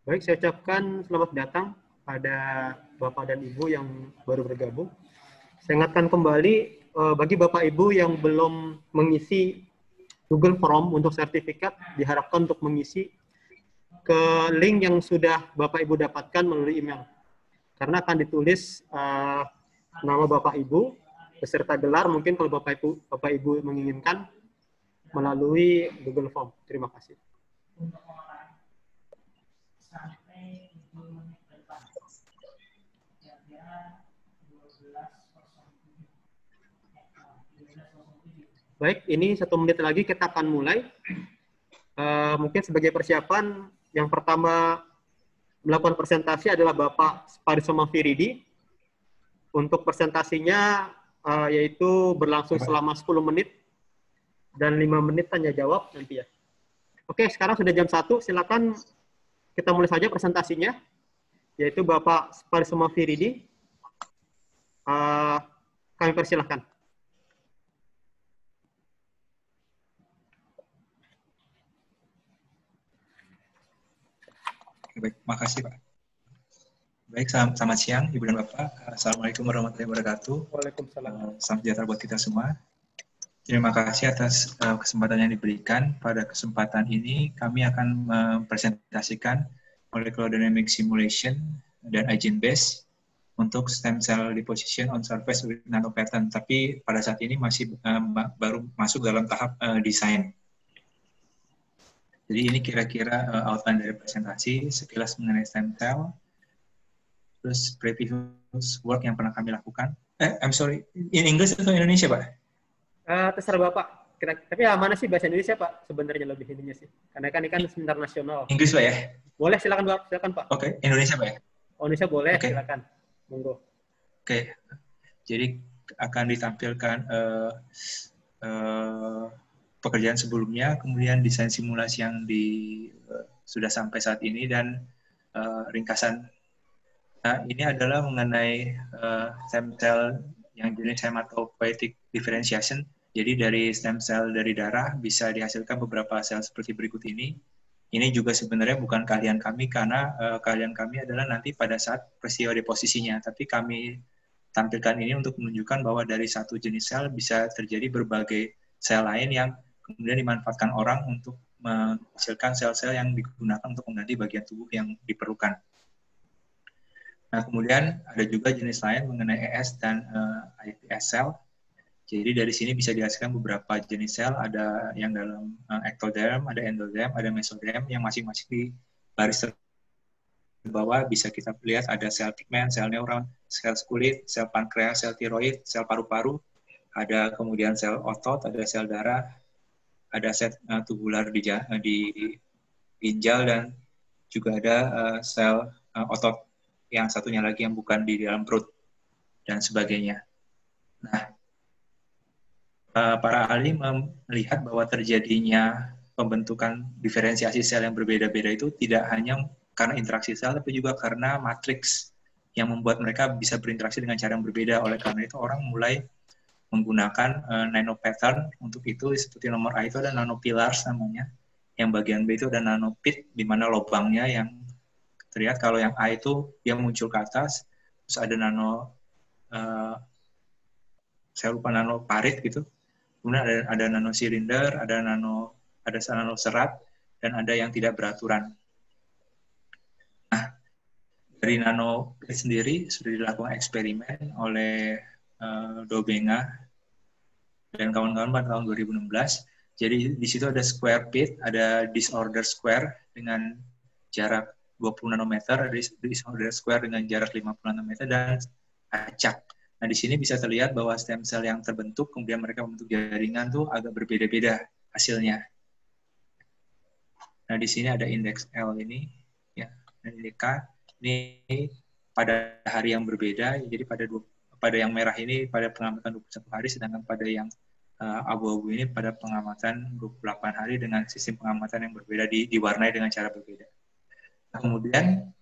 Baik, saya ucapkan selamat datang pada Bapak dan Ibu yang baru bergabung. Saya ingatkan kembali, bagi Bapak Ibu yang belum mengisi Google Form untuk sertifikat, diharapkan untuk mengisi ke link yang sudah Bapak Ibu dapatkan melalui email. Karena akan ditulis nama Bapak Ibu, beserta gelar, mungkin kalau Bapak Ibu menginginkan, melalui Google Form. Terima kasih. Baik, ini 1 menit lagi kita akan mulai. Mungkin sebagai persiapan, yang pertama melakukan presentasi adalah Bapak Sparisoma Firidi. Untuk presentasinya yaitu berlangsung selama 10 menit dan 5 menit tanya jawab nanti ya. Oke, sekarang sudah jam 1, silakan kita mulai saja presentasinya, yaitu Bapak Sparisoma Firidi. Kami persilahkan. Baik, makasih Pak. Baik, selamat siang Ibu dan Bapak. Assalamualaikum warahmatullahi wabarakatuh. Waalaikumsalam. Salam sejahtera buat kita semua. Terima kasih atas kesempatan yang diberikan. Pada kesempatan ini kami akan mempresentasikan molecular dynamic simulation dan agent base untuk stem cell deposition on surface with nanopattern. Tapi pada saat ini masih baru masuk dalam tahap desain. Jadi ini kira-kira outline dari presentasi, sekilas mengenai stem cell, terus previous work yang pernah kami lakukan. I'm sorry, in English atau Indonesia, Pak? Terserah Bapak. Tapi mana sih bahasa Indonesia, Pak? Sebenarnya lebih ininya sih. Karena kan ini kan seminar nasional. Inggris, Pak ya? Boleh, silakan Pak. Silakan Pak. Oke, Indonesia, Pak ya? Indonesia boleh, silakan. Monggo. Oke. Jadi akan ditampilkan pekerjaan sebelumnya, kemudian desain simulasi yang sudah sampai saat ini, dan ringkasan. Nah, ini adalah mengenai stem cell yang jenis hematopoietic differentiation. Jadi dari stem cell dari darah bisa dihasilkan beberapa sel seperti berikut ini. Ini juga sebenarnya bukan keahlian kami, karena keahlian kami adalah nanti pada saat peristiwa deposisinya. Tapi kami tampilkan ini untuk menunjukkan bahwa dari satu jenis sel bisa terjadi berbagai sel lain yang kemudian dimanfaatkan orang untuk menghasilkan sel-sel yang digunakan untuk mengganti bagian tubuh yang diperlukan. Nah, kemudian ada juga jenis lain mengenai ES dan iPS cell. Jadi dari sini bisa dihasilkan beberapa jenis sel, ada yang dalam ectoderm, ada endoderm, ada mesoderm, yang masing-masing di baris bawah bisa kita lihat ada sel pigmen, sel neuron, sel kulit, sel pankreas, sel tiroid, sel paru-paru, ada kemudian sel otot, ada sel darah, ada sel tubular di ginjal, dan juga ada sel otot yang satunya lagi yang bukan di dalam perut, dan sebagainya. Nah, para ahli melihat bahwa terjadinya pembentukan diferensiasi sel yang berbeda-beda itu tidak hanya karena interaksi sel, tapi juga karena matriks yang membuat mereka bisa berinteraksi dengan cara yang berbeda. Oleh karena itu, orang mulai menggunakan nanopattern untuk itu. Seperti nomor A itu ada nanopillars namanya, yang bagian B itu ada nanopit, di mana lubangnya yang terlihat. Kalau yang A itu dia muncul ke atas, terus ada saya lupa, nanoparit gitu. Kemudian ada nanosilinder, ada nanoserat, dan ada yang tidak beraturan. Nah, dari nanopit sendiri sudah dilakukan eksperimen oleh Dobenga dan kawan-kawan pada tahun 2016. Jadi di situ ada square pit, ada disorder square dengan jarak 20 nanometer, ada disorder square dengan jarak 50 nanometer, dan acak. Nah, di sini bisa terlihat bahwa stem cell yang terbentuk, kemudian mereka membentuk jaringan tuh agak berbeda-beda hasilnya. Nah, di sini ada indeks L ini, ya, dan ini K. Ini pada hari yang berbeda, jadi pada yang merah ini pada pengamatan 21 hari, sedangkan pada yang abu-abu ini pada pengamatan 28 hari dengan sistem pengamatan yang berbeda, diwarnai dengan cara berbeda. Nah, kemudian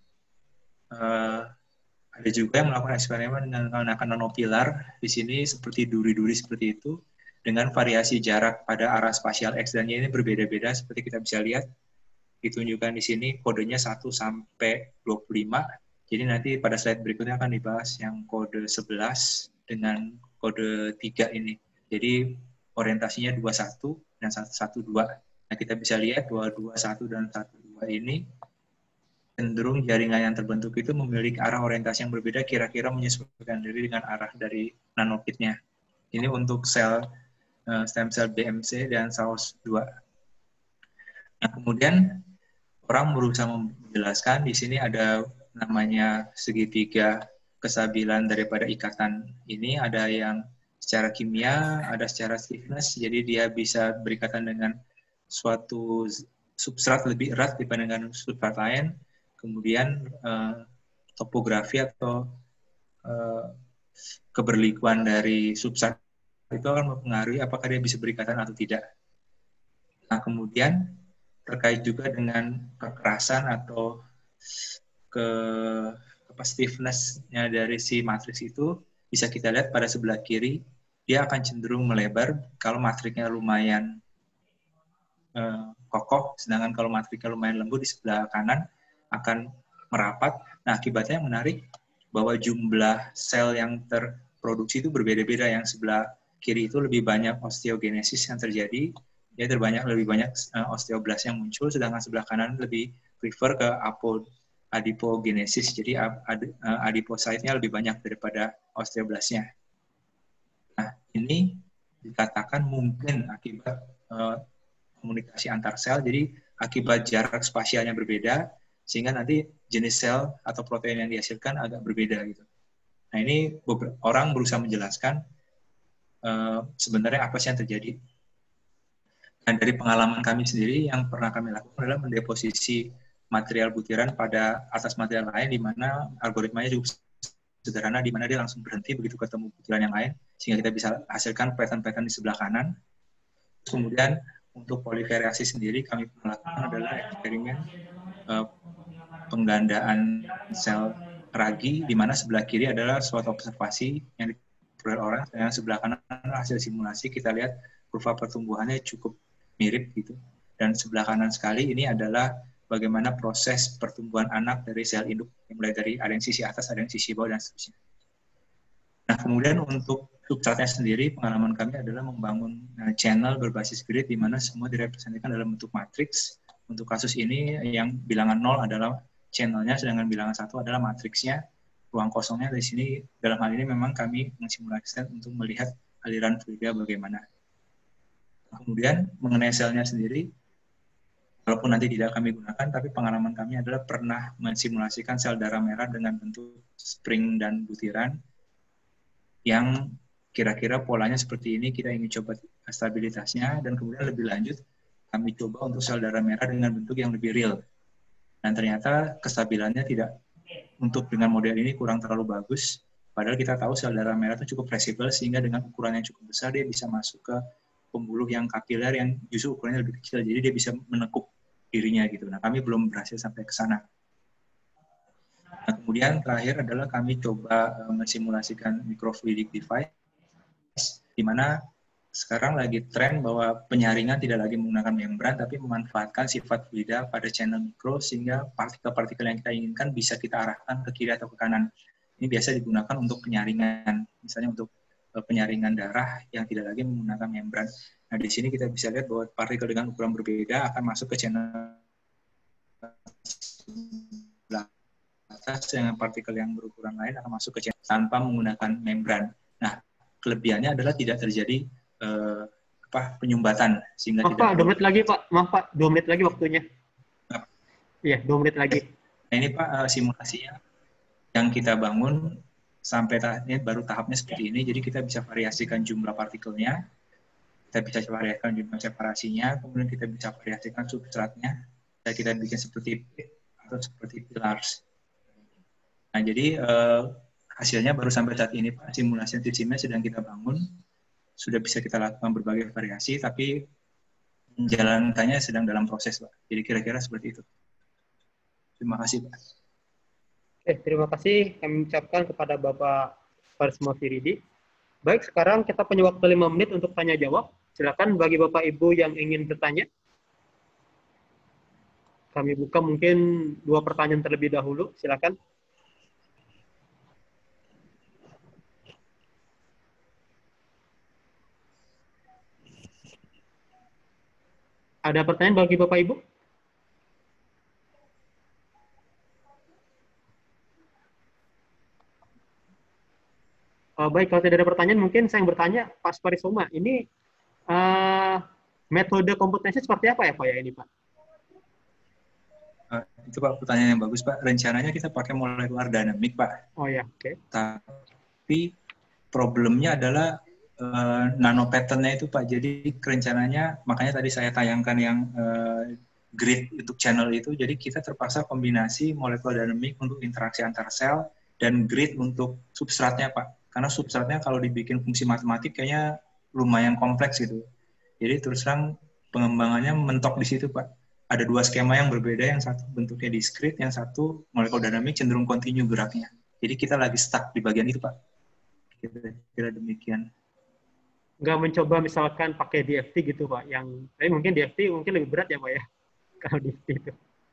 ada juga yang melakukan eksperimen dengan menggunakan nanopilar di sini seperti duri-duri seperti itu, dengan variasi jarak pada arah spasial X dan Y ini berbeda-beda seperti kita bisa lihat. ditunjukkan di sini kodenya 1 sampai 25. Jadi nanti pada slide berikutnya akan dibahas yang kode 11 dengan kode 3 ini. Jadi orientasinya 21 dan 112. Nah, kita bisa lihat 221 dan 12 ini cenderung jaringan yang terbentuk itu memiliki arah orientasi yang berbeda, kira-kira menyesuaikan diri dengan arah dari nanokitnya. Ini untuk stem cell BMC dan SAOS2. Nah, kemudian orang berusaha menjelaskan di sini ada namanya segitiga kestabilan daripada ikatan ini, ada yang secara kimia, ada secara stiffness, jadi dia bisa berikatan dengan suatu substrat lebih erat dibandingkan substrat lain. Kemudian topografi atau keberlikuan dari substrat itu akan mempengaruhi apakah dia bisa berikatan atau tidak. Nah, kemudian terkait juga dengan kekerasan atau stiffness-nya dari si matriks itu, bisa kita lihat pada sebelah kiri, dia akan cenderung melebar kalau matriksnya lumayan kokoh, sedangkan kalau matriksnya lumayan lembut di sebelah kanan akan merapat. Nah, akibatnya yang menarik bahwa jumlah sel yang terproduksi itu berbeda-beda. Yang sebelah kiri itu lebih banyak osteogenesis yang terjadi, dia lebih banyak osteoblas yang muncul, sedangkan sebelah kanan lebih prefer ke adipogenesis, jadi adipositenya lebih banyak daripada osteoblasnya. Nah, ini dikatakan mungkin akibat komunikasi antar sel, jadi akibat jarak spasialnya berbeda, sehingga nanti jenis sel atau protein yang dihasilkan agak berbeda gitu. Nah, ini orang berusaha menjelaskan sebenarnya apa sih yang terjadi. Dan dari pengalaman kami sendiri yang pernah kami lakukan adalah mendeposisi material butiran pada atas material lain, di mana algoritmanya cukup sederhana, di mana dia langsung berhenti begitu ketemu butiran yang lain, sehingga kita bisa hasilkan pattern-pattern di sebelah kanan. Kemudian untuk polivariasi sendiri kami melakukan adalah eksperimen penggandaan sel ragi, di mana sebelah kiri adalah suatu observasi yang diperoleh orang, dan sebelah kanan hasil simulasi. Kita lihat kurva pertumbuhannya cukup mirip gitu. Dan sebelah kanan sekali ini adalah bagaimana proses pertumbuhan anak dari sel induk, mulai dari ada yang sisi atas, ada yang sisi bawah, dan seterusnya. Nah, kemudian untuk substratnya sendiri, pengalaman kami adalah membangun channel berbasis grid, di mana semua direpresentasikan dalam bentuk matriks. Untuk kasus ini, yang bilangan 0 adalah channelnya, sedangkan bilangan 1 adalah matriksnya. Ruang kosongnya di sini, dalam hal ini memang kami mensimulasikan untuk melihat aliran fluida bagaimana. Kemudian mengenai selnya sendiri, walaupun nanti tidak kami gunakan, tapi pengalaman kami adalah pernah mensimulasikan sel darah merah dengan bentuk spring dan butiran, yang kira-kira polanya seperti ini, kita ingin coba stabilitasnya, dan kemudian lebih lanjut, kami coba untuk sel darah merah dengan bentuk yang lebih real. Dan ternyata kestabilannya tidak, untuk dengan model ini kurang terlalu bagus, padahal kita tahu sel darah merah itu cukup fleksibel, sehingga dengan ukuran yang cukup besar, dia bisa masuk ke pembuluh yang kapiler yang justru ukurannya lebih kecil, jadi dia bisa menekuk dirinya gitu. Nah, kami belum berhasil sampai ke sana. Nah, kemudian terakhir adalah kami coba mensimulasikan microfluidic device, di mana sekarang lagi tren bahwa penyaringan tidak lagi menggunakan membran, tapi memanfaatkan sifat fluida pada channel mikro, sehingga partikel-partikel yang kita inginkan bisa kita arahkan ke kiri atau ke kanan. Ini biasa digunakan untuk penyaringan, misalnya untuk penyaringan darah yang tidak lagi menggunakan membran. Nah, di sini kita bisa lihat bahwa partikel dengan ukuran berbeda akan masuk ke channel atas, dengan partikel yang berukuran lain akan masuk ke channel tanpa menggunakan membran. Nah, kelebihannya adalah tidak terjadi penyumbatan, sehingga tidak. Pak, 2 menit lagi Pak. Maaf Pak, 2 menit lagi waktunya. Iya, 2 menit lagi. Nah, ini Pak simulasinya yang kita bangun sampai tahapnya baru tahapnya seperti ini. Jadi kita bisa variasikan jumlah partikelnya, kita bisa variasikan jumlah separasinya, kemudian kita bisa variasikan substratnya, dan kita bikin seperti pit atau seperti pillars. Nah, jadi hasilnya baru sampai saat ini Pak, simulasi sistemnya sedang kita bangun, sudah bisa kita lakukan berbagai variasi, tapi menjalankannya sedang dalam proses Pak. Jadi kira-kira seperti itu. Terima kasih Pak. Terima kasih kami ucapkan kepada Bapak Parsmo Firidi. Baik, sekarang kita punya waktu 5 menit untuk tanya-jawab. Silakan bagi Bapak Ibu yang ingin bertanya. Kami buka mungkin 2 pertanyaan terlebih dahulu. Silakan. Ada pertanyaan bagi Bapak Ibu? Baik, kalau tidak ada pertanyaan, mungkin saya yang bertanya, Pak Sparisoma, ini metode komputasi seperti apa ya Pak ya ini Pak? Itu Pak pertanyaan yang bagus Pak. Rencananya kita pakai molekular dynamic Pak. Oh ya, oke. Tapi problemnya adalah nano pattern-nya itu Pak. Jadi rencananya, makanya tadi saya tayangkan yang grid untuk channel itu. Jadi kita terpaksa kombinasi molekular dynamic untuk interaksi antar sel dan grid untuk substratnya Pak. Karena substratnya kalau dibikin fungsi matematik kayaknya lumayan kompleks gitu. Jadi terus terang pengembangannya mentok di situ Pak. Ada 2 skema yang berbeda, yang satu bentuknya diskrit, yang satu molekular dynamic cenderung kontinu geraknya. Jadi kita lagi stuck di bagian itu Pak. Kira-kira demikian. Nggak mencoba misalkan pakai DFT gitu Pak, tapi mungkin DFT mungkin lebih berat ya Pak ya, kalau DFT itu.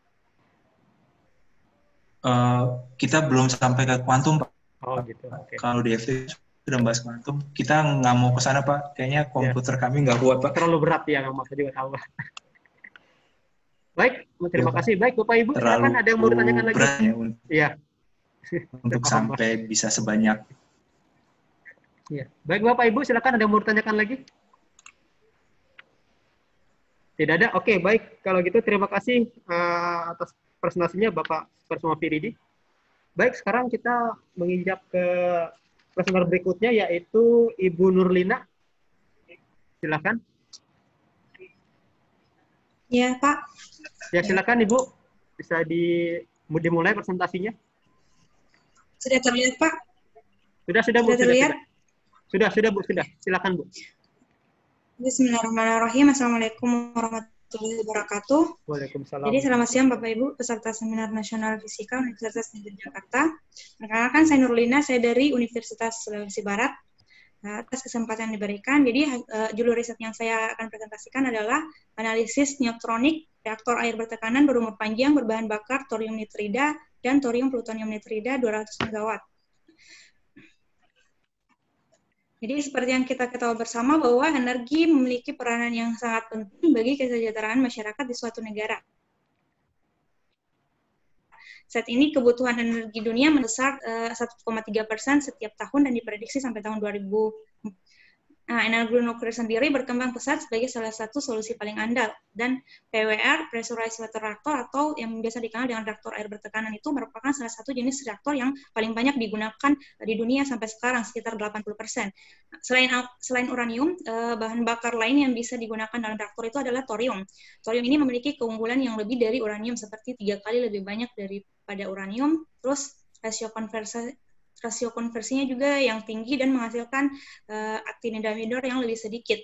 Kita belum sampai ke kuantum Pak. Oh gitu, oke. Kalau DFT sudah bahas kuantum, kita nggak mau ke sana Pak. Kayaknya komputer kami nggak kuat Pak. Terlalu berat ya, nggak mau juga tahu. Baik, terima kasih. Baik Bapak Ibu, silakan ada yang mau ditanyakan lagi? Iya. Untuk sampai bisa sebanyak. Iya. Baik Bapak Ibu, silakan ada yang mau ditanyakan lagi? Tidak ada? Oke, baik. Kalau gitu terima kasih atas presentasinya Bapak Sparisoma Firidi. Baik, sekarang kita menginjak ke presenter berikutnya, yaitu Ibu Nurlina. Silakan. Ya, Pak. Ya, silakan Ibu. Bisa dimulai presentasinya. Sudah terlihat, Pak? Sudah, Bu. Sudah terlihat? Sudah, Bu. Sudah. Silakan, Bu. Bismillahirrahmanirrahim. Assalamualaikum warahmatullahi wabarakatuh. Waalaikumsalam. Jadi selamat siang Bapak Ibu peserta Seminar Nasional Fisika Universitas Negeri Jakarta. Perkenalkan saya Nurlina, saya dari Universitas Sulawesi Barat. Atas kesempatan yang diberikan, jadi judul riset yang saya akan presentasikan adalah analisis neotronik reaktor air bertekanan berumur panjang berbahan bakar thorium nitrida dan thorium plutonium nitrida 200 MW. Jadi seperti yang kita ketahui bersama bahwa energi memiliki peranan yang sangat penting bagi kesejahteraan masyarakat di suatu negara. Saat ini kebutuhan energi dunia membesar 1,3% setiap tahun dan diprediksi sampai tahun 2000. Nah, energi nuklir sendiri berkembang pesat sebagai salah satu solusi paling andal, dan PWR, Pressurized Water Reactor, atau yang biasa dikenal dengan reaktor air bertekanan itu merupakan salah satu jenis reaktor yang paling banyak digunakan di dunia sampai sekarang, sekitar 80%. Selain uranium, bahan bakar lain yang bisa digunakan dalam reaktor itu adalah thorium. Thorium ini memiliki keunggulan yang lebih dari uranium, seperti 3 kali lebih banyak daripada uranium, terus rasio konversinya juga yang tinggi dan menghasilkan actinidamidor yang lebih sedikit.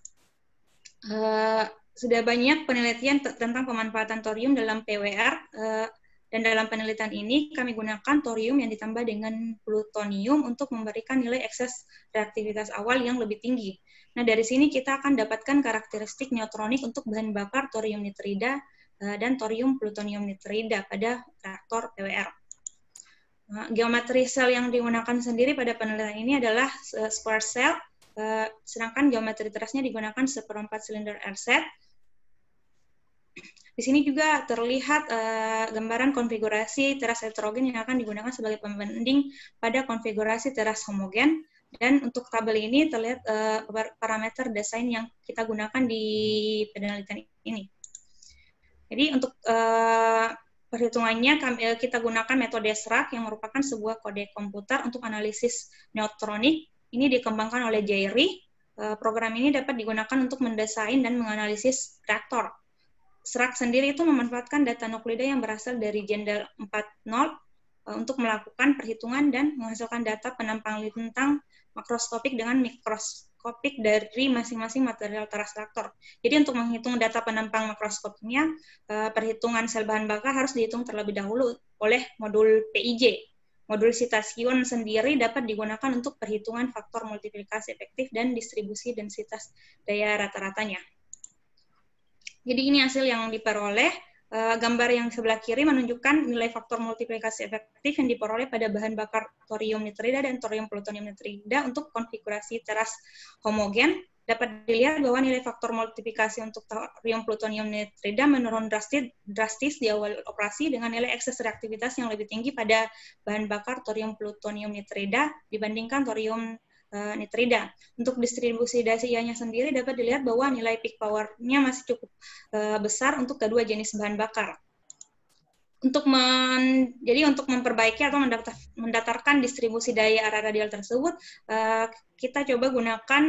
Sudah banyak penelitian tentang pemanfaatan thorium dalam PWR, dan dalam penelitian ini kami gunakan thorium yang ditambah dengan plutonium untuk memberikan nilai ekses reaktivitas awal yang lebih tinggi. Nah, dari sini kita akan dapatkan karakteristik neotronik untuk bahan bakar thorium nitrida dan thorium plutonium nitrida pada reaktor PWR. Geometri sel yang digunakan sendiri pada penelitian ini adalah square cell, sedangkan geometri terasnya digunakan 1/4 silinder air set. Di sini juga terlihat gambaran konfigurasi teras heterogen yang akan digunakan sebagai pembanding pada konfigurasi teras homogen, dan untuk tabel ini terlihat parameter desain yang kita gunakan di penelitian ini. Jadi untuk perhitungannya kita gunakan metode SRAC yang merupakan sebuah kode komputer untuk analisis neotronik. Ini dikembangkan oleh Jairi. Program ini dapat digunakan untuk mendesain dan menganalisis reaktor. SRAC sendiri itu memanfaatkan data nuklida yang berasal dari Jendal 4.0 untuk melakukan perhitungan dan menghasilkan data penampang lintang makroskopik dengan mikroskopik dari masing-masing material teras reaktor. Jadi untuk menghitung data penampang makroskopiknya, perhitungan sel bahan bakar harus dihitung terlebih dahulu oleh modul PIJ. Modul Citasion sendiri dapat digunakan untuk perhitungan faktor multiplikasi efektif dan distribusi densitas daya rata-ratanya. Jadi ini hasil yang diperoleh. Gambar yang sebelah kiri menunjukkan nilai faktor multiplikasi efektif yang diperoleh pada bahan bakar thorium nitrida dan thorium plutonium nitrida untuk konfigurasi teras homogen. Dapat dilihat bahwa nilai faktor multiplikasi untuk thorium plutonium nitrida menurun drastis di awal operasi dengan nilai ekses reaktivitas yang lebih tinggi pada bahan bakar thorium plutonium nitrida dibandingkan thorium nitrida. Untuk distribusi dayanya sendiri dapat dilihat bahwa nilai peak power-nya masih cukup besar untuk kedua jenis bahan bakar. Jadi untuk memperbaiki atau mendatarkan distribusi daya arah radial tersebut, kita coba gunakan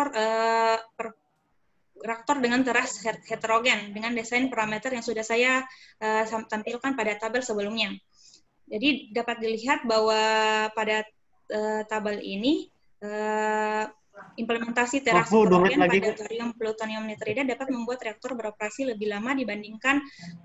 reaktor dengan teras heterogen dengan desain parameter yang sudah saya tampilkan pada tabel sebelumnya. Jadi dapat dilihat bahwa pada tabel ini implementasi teras heterogen pada thorium plutonium nitrida dapat membuat reaktor beroperasi lebih lama dibandingkan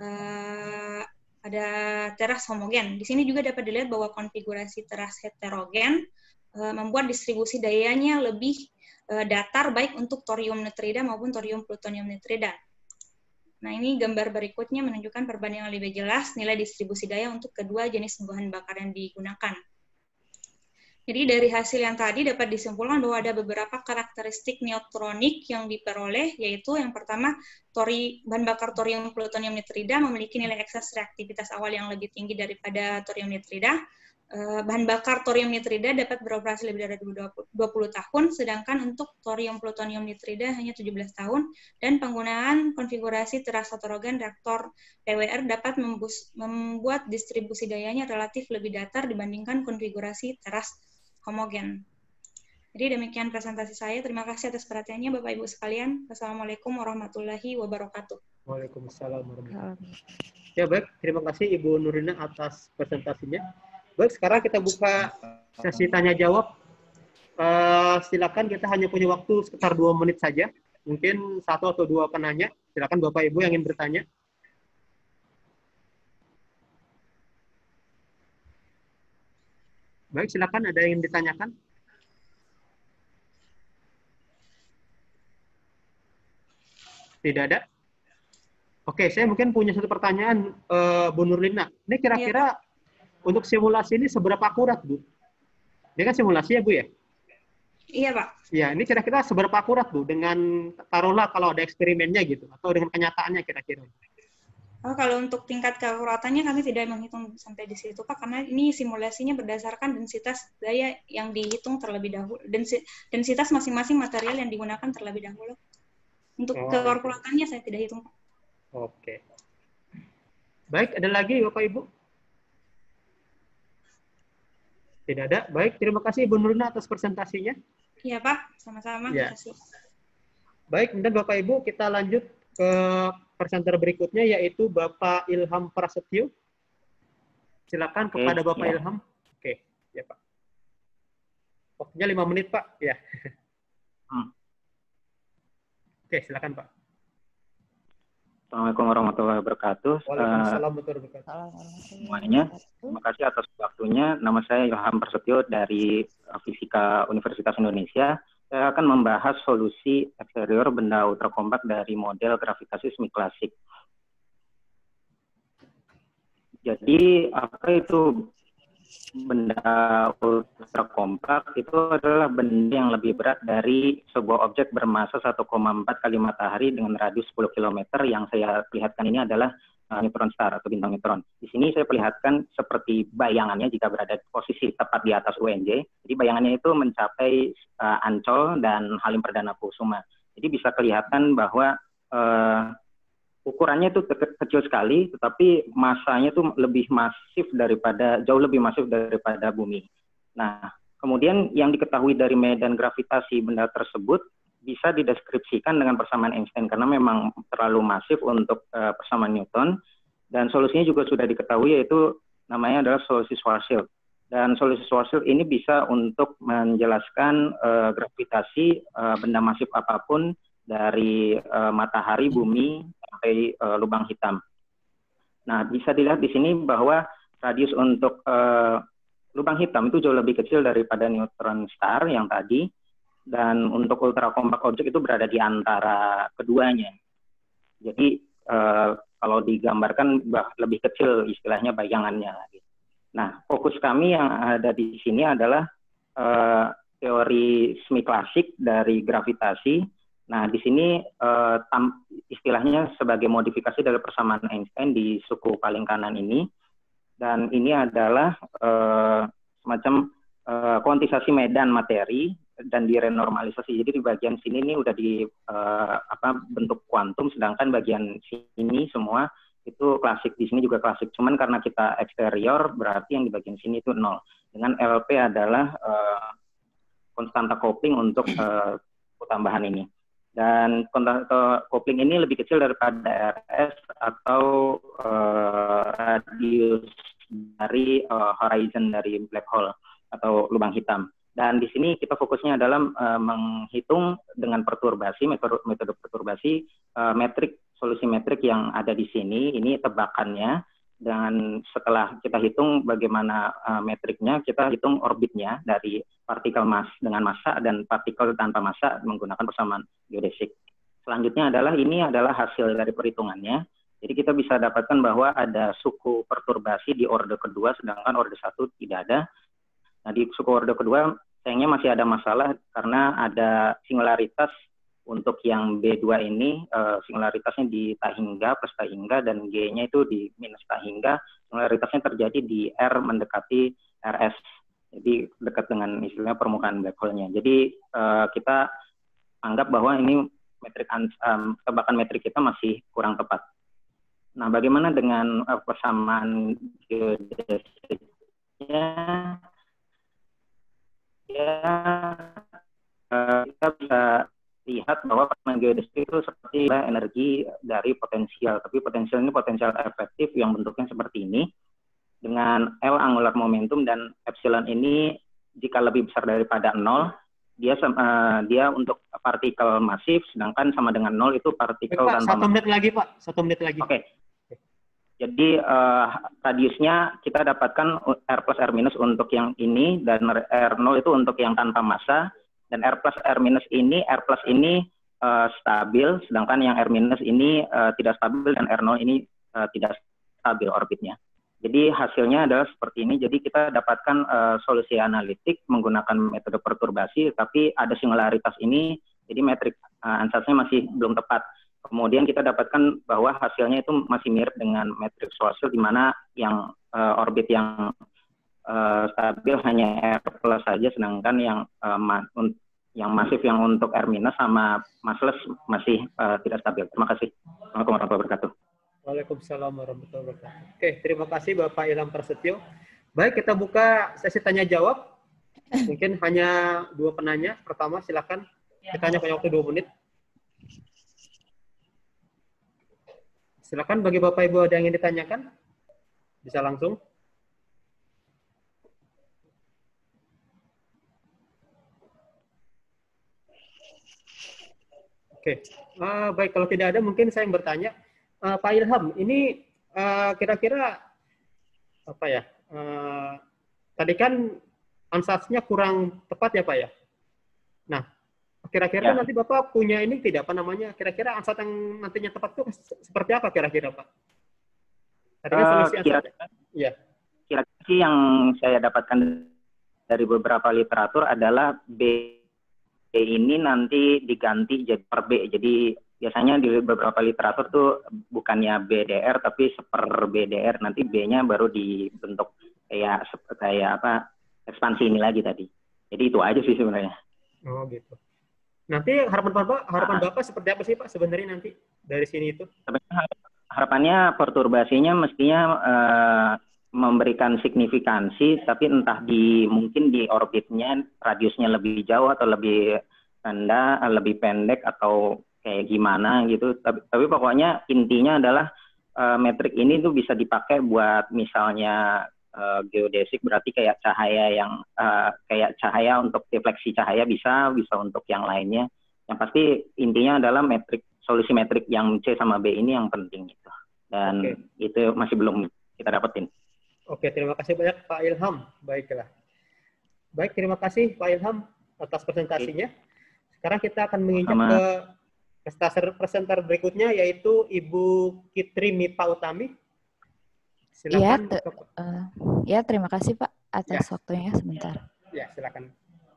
pada teras homogen. Di sini juga dapat dilihat bahwa konfigurasi teras heterogen membuat distribusi dayanya lebih datar baik untuk thorium nitrida maupun thorium plutonium nitrida. Nah, ini gambar berikutnya menunjukkan perbandingan lebih jelas nilai distribusi daya untuk kedua jenis bahan bakar yang digunakan. Jadi dari hasil yang tadi dapat disimpulkan bahwa ada beberapa karakteristik neutronik yang diperoleh, yaitu yang pertama, bahan bakar thorium plutonium nitrida memiliki nilai ekses reaktivitas awal yang lebih tinggi daripada thorium nitrida. Bahan bakar thorium nitrida dapat beroperasi lebih dari 20 tahun, sedangkan untuk thorium plutonium nitrida hanya 17 tahun, dan penggunaan konfigurasi teras heterogen reaktor PWR dapat membuat distribusi dayanya relatif lebih datar dibandingkan konfigurasi teras homogen. Jadi demikian presentasi saya. Terima kasih atas perhatiannya Bapak Ibu sekalian. Wassalamualaikum warahmatullahi wabarakatuh. Waalaikumsalam warahmatullahi wabarakatuh. Ya baik, terima kasih Ibu Nurina atas presentasinya. Baik, sekarang kita buka sesi tanya jawab. Silakan, kita hanya punya waktu sekitar 2 menit saja. Mungkin 1 atau 2 penanya. Silakan Bapak Ibu yang ingin bertanya. Baik, silakan, ada yang ingin ditanyakan? Tidak ada? Oke, saya mungkin punya satu pertanyaan, Bu Nurlina. Ini kira-kira untuk simulasi ini seberapa akurat, Bu? Ini kan simulasi ya, Bu ya? Iya, Pak. Ya, ini kira-kira seberapa akurat, Bu? Dengan, taruhlah kalau ada eksperimennya gitu, atau dengan kenyataannya kira-kira? Oh, kalau untuk tingkat keakuratannya kami tidak menghitung sampai di situ, Pak, karena ini simulasinya berdasarkan densitas daya yang dihitung terlebih dahulu. Densitas masing-masing material yang digunakan terlebih dahulu. Untuk keakuratannya saya tidak hitung, Pak. Oke. Baik, ada lagi Bapak Ibu? Tidak ada. Baik, terima kasih Ibu Nurina atas presentasinya. Iya, Pak. Sama-sama. Ya. Terima kasih. Baik, kemudian Bapak Ibu, kita lanjut ke presenter berikutnya, yaitu Bapak Ilham Prasetyo. Silakan kepada Bapak Ilham. Oke, ya Pak. Waktunya 5 menit, Pak. Ya. Oke, silakan Pak. Assalamualaikum warahmatullahi wabarakatuh. Waalaikumsalam warahmatullahi wabarakatuh. Semuanya, terima kasih atas waktunya. Nama saya Ilham Prasetyo dari Fisika Universitas Indonesia. Saya akan membahas solusi eksterior benda ultrakompak dari model gravitasi semi klasik. Jadi, apa itu benda ultrakompak? Itu adalah benda yang lebih berat dari sebuah objek bermasa 1,4 kali matahari dengan radius 10 km. Yang saya perlihatkan ini adalah neutron star atau bintang neutron. Di sini saya perlihatkan seperti bayangannya jika berada di posisi tepat di atas UNJ. Jadi bayangannya itu mencapai Ancol dan Halim Perdana Kusuma. Jadi bisa kelihatan bahwa ukurannya itu kecil sekali, tetapi masanya itu jauh lebih masif daripada bumi. Nah, kemudian yang diketahui dari medan gravitasi benda tersebut bisa dideskripsikan dengan persamaan Einstein karena memang terlalu masif untuk persamaan Newton, dan solusinya juga sudah diketahui, yaitu namanya adalah solusi Schwarzschild. Dan solusi Schwarzschild ini bisa untuk menjelaskan gravitasi benda masif apapun dari matahari, bumi, sampai lubang hitam. Nah, bisa dilihat di sini bahwa radius untuk lubang hitam itu jauh lebih kecil daripada neutron star yang tadi, dan untuk ultrakompak objek itu berada di antara keduanya. Jadi kalau digambarkan lebih kecil istilahnya bayangannya. Nah, fokus kami yang ada di sini adalah teori semi klasik dari gravitasi. Nah, di sini istilahnya sebagai modifikasi dari persamaan Einstein di suku paling kanan ini. Dan ini adalah semacam kuantisasi medan materi dan direnormalisasi. Jadi di bagian sini ini udah di bentuk kuantum, sedangkan bagian sini semua itu klasik. Di sini juga klasik. Cuman karena kita eksterior, berarti yang di bagian sini itu 0. Dengan LP adalah konstanta kopling untuk tambahan ini. Dan kopling ini lebih kecil daripada RS atau radius dari horizon dari black hole atau lubang hitam. Dan di sini kita fokusnya adalah menghitung dengan perturbasi, metode perturbasi solusi metrik yang ada di sini. Ini tebakannya. Dan setelah kita hitung bagaimana metriknya, kita hitung orbitnya dari partikel dengan massa dan partikel tanpa massa menggunakan persamaan geodesik. Selanjutnya ini adalah hasil dari perhitungannya. Jadi kita bisa dapatkan bahwa ada suku perturbasi di orde kedua, sedangkan orde 1 tidak ada. Nah, di suku orde kedua, sayangnya masih ada masalah karena ada singularitas. Untuk yang B2 ini, singularitasnya di tahingga plus tahingga, dan G-nya itu di minus tahingga. Singularitasnya terjadi di R mendekati RS. Jadi dekat dengan istilahnya permukaan black hole-nya. Jadi kita anggap bahwa ini tebakan metrik kita masih kurang tepat. Nah, bagaimana dengan persamaan geodesiknya? Kita bisa lihat bahwa persamaan geodesik itu seperti energi dari potensial, tapi potensial ini potensial efektif yang bentuknya seperti ini, dengan L angular momentum dan epsilon ini jika lebih besar daripada 0, dia untuk partikel masif, sedangkan sama dengan 0 itu partikel Pak, tanpa masif. 1 menit lagi, Pak. 1 menit lagi. Oke. Jadi radiusnya kita dapatkan R plus R minus untuk yang ini, dan R0 itu untuk yang tanpa massa. Dan R plus R minus ini, R plus ini stabil, sedangkan yang R minus ini tidak stabil, dan R0 ini tidak stabil orbitnya. Jadi hasilnya adalah seperti ini. Jadi kita dapatkan solusi analitik menggunakan metode perturbasi, tapi ada singularitas ini, jadi metrik ansatnya masih belum tepat. Kemudian kita dapatkan bahwa hasilnya itu masih mirip dengan metrik Schwarzschild, di mana yang orbit yang stabil hanya R plus saja, sedangkan yang masif yang untuk R minus sama massless masih tidak stabil. Terima kasih. Assalamualaikum warahmatullahi wabarakatuh. Waalaikumsalam warahmatullahi wabarakatuh. Oke, terima kasih Bapak Ilham Prasetyo. Baik, kita buka sesi tanya jawab. Mungkin hanya 2 penanya. Pertama, silakan. Kita hanya punya waktu 2 menit. Silakan, bagi Bapak Ibu ada yang ingin ditanyakan, bisa langsung. Oke, baik, kalau tidak ada mungkin saya yang bertanya. Pak Ilham, ini kira-kira apa ya? Tadi kan ansatsnya kurang tepat ya, Pak ya? Nah, kira-kira nanti Bapak punya ini tidak, apa namanya, kira-kira ansat yang nantinya tepat itu seperti apa kira-kira, Pak? Tadi kan solusi ansatnya. Iya. Kira-kira sih yang saya dapatkan dari beberapa literatur adalah B ini nanti diganti jadi per B. Jadi biasanya di beberapa literatur tuh bukannya BDR tapi seper BDR. Nanti B-nya baru dibentuk kayak apa, ekspansi ini lagi tadi. Jadi itu aja sih sebenarnya. Oh gitu. Nanti harapan Bapak seperti apa sih Pak sebenarnya nanti dari sini itu? Harapannya perturbasinya mestinya memberikan signifikansi, tapi entah mungkin di orbitnya radiusnya lebih jauh atau lebih rendah, lebih pendek atau kayak gimana gitu. Tapi pokoknya intinya adalah metrik ini tuh bisa dipakai buat misalnya geodesik, berarti kayak cahaya untuk defleksi cahaya bisa untuk yang lainnya. Yang pasti intinya adalah solusi metrik yang C sama B ini yang penting gitu. Dan itu masih belum kita dapetin. Oke, terima kasih banyak Pak Ilham. Baiklah. Baik, terima kasih Pak Ilham atas presentasinya. Sekarang kita akan menginjak ke presenter berikutnya yaitu Ibu Kitri Mipa Utami. Silakan. Ya, terima kasih Pak atas Ya. waktunya sebentar. Ya, silakan.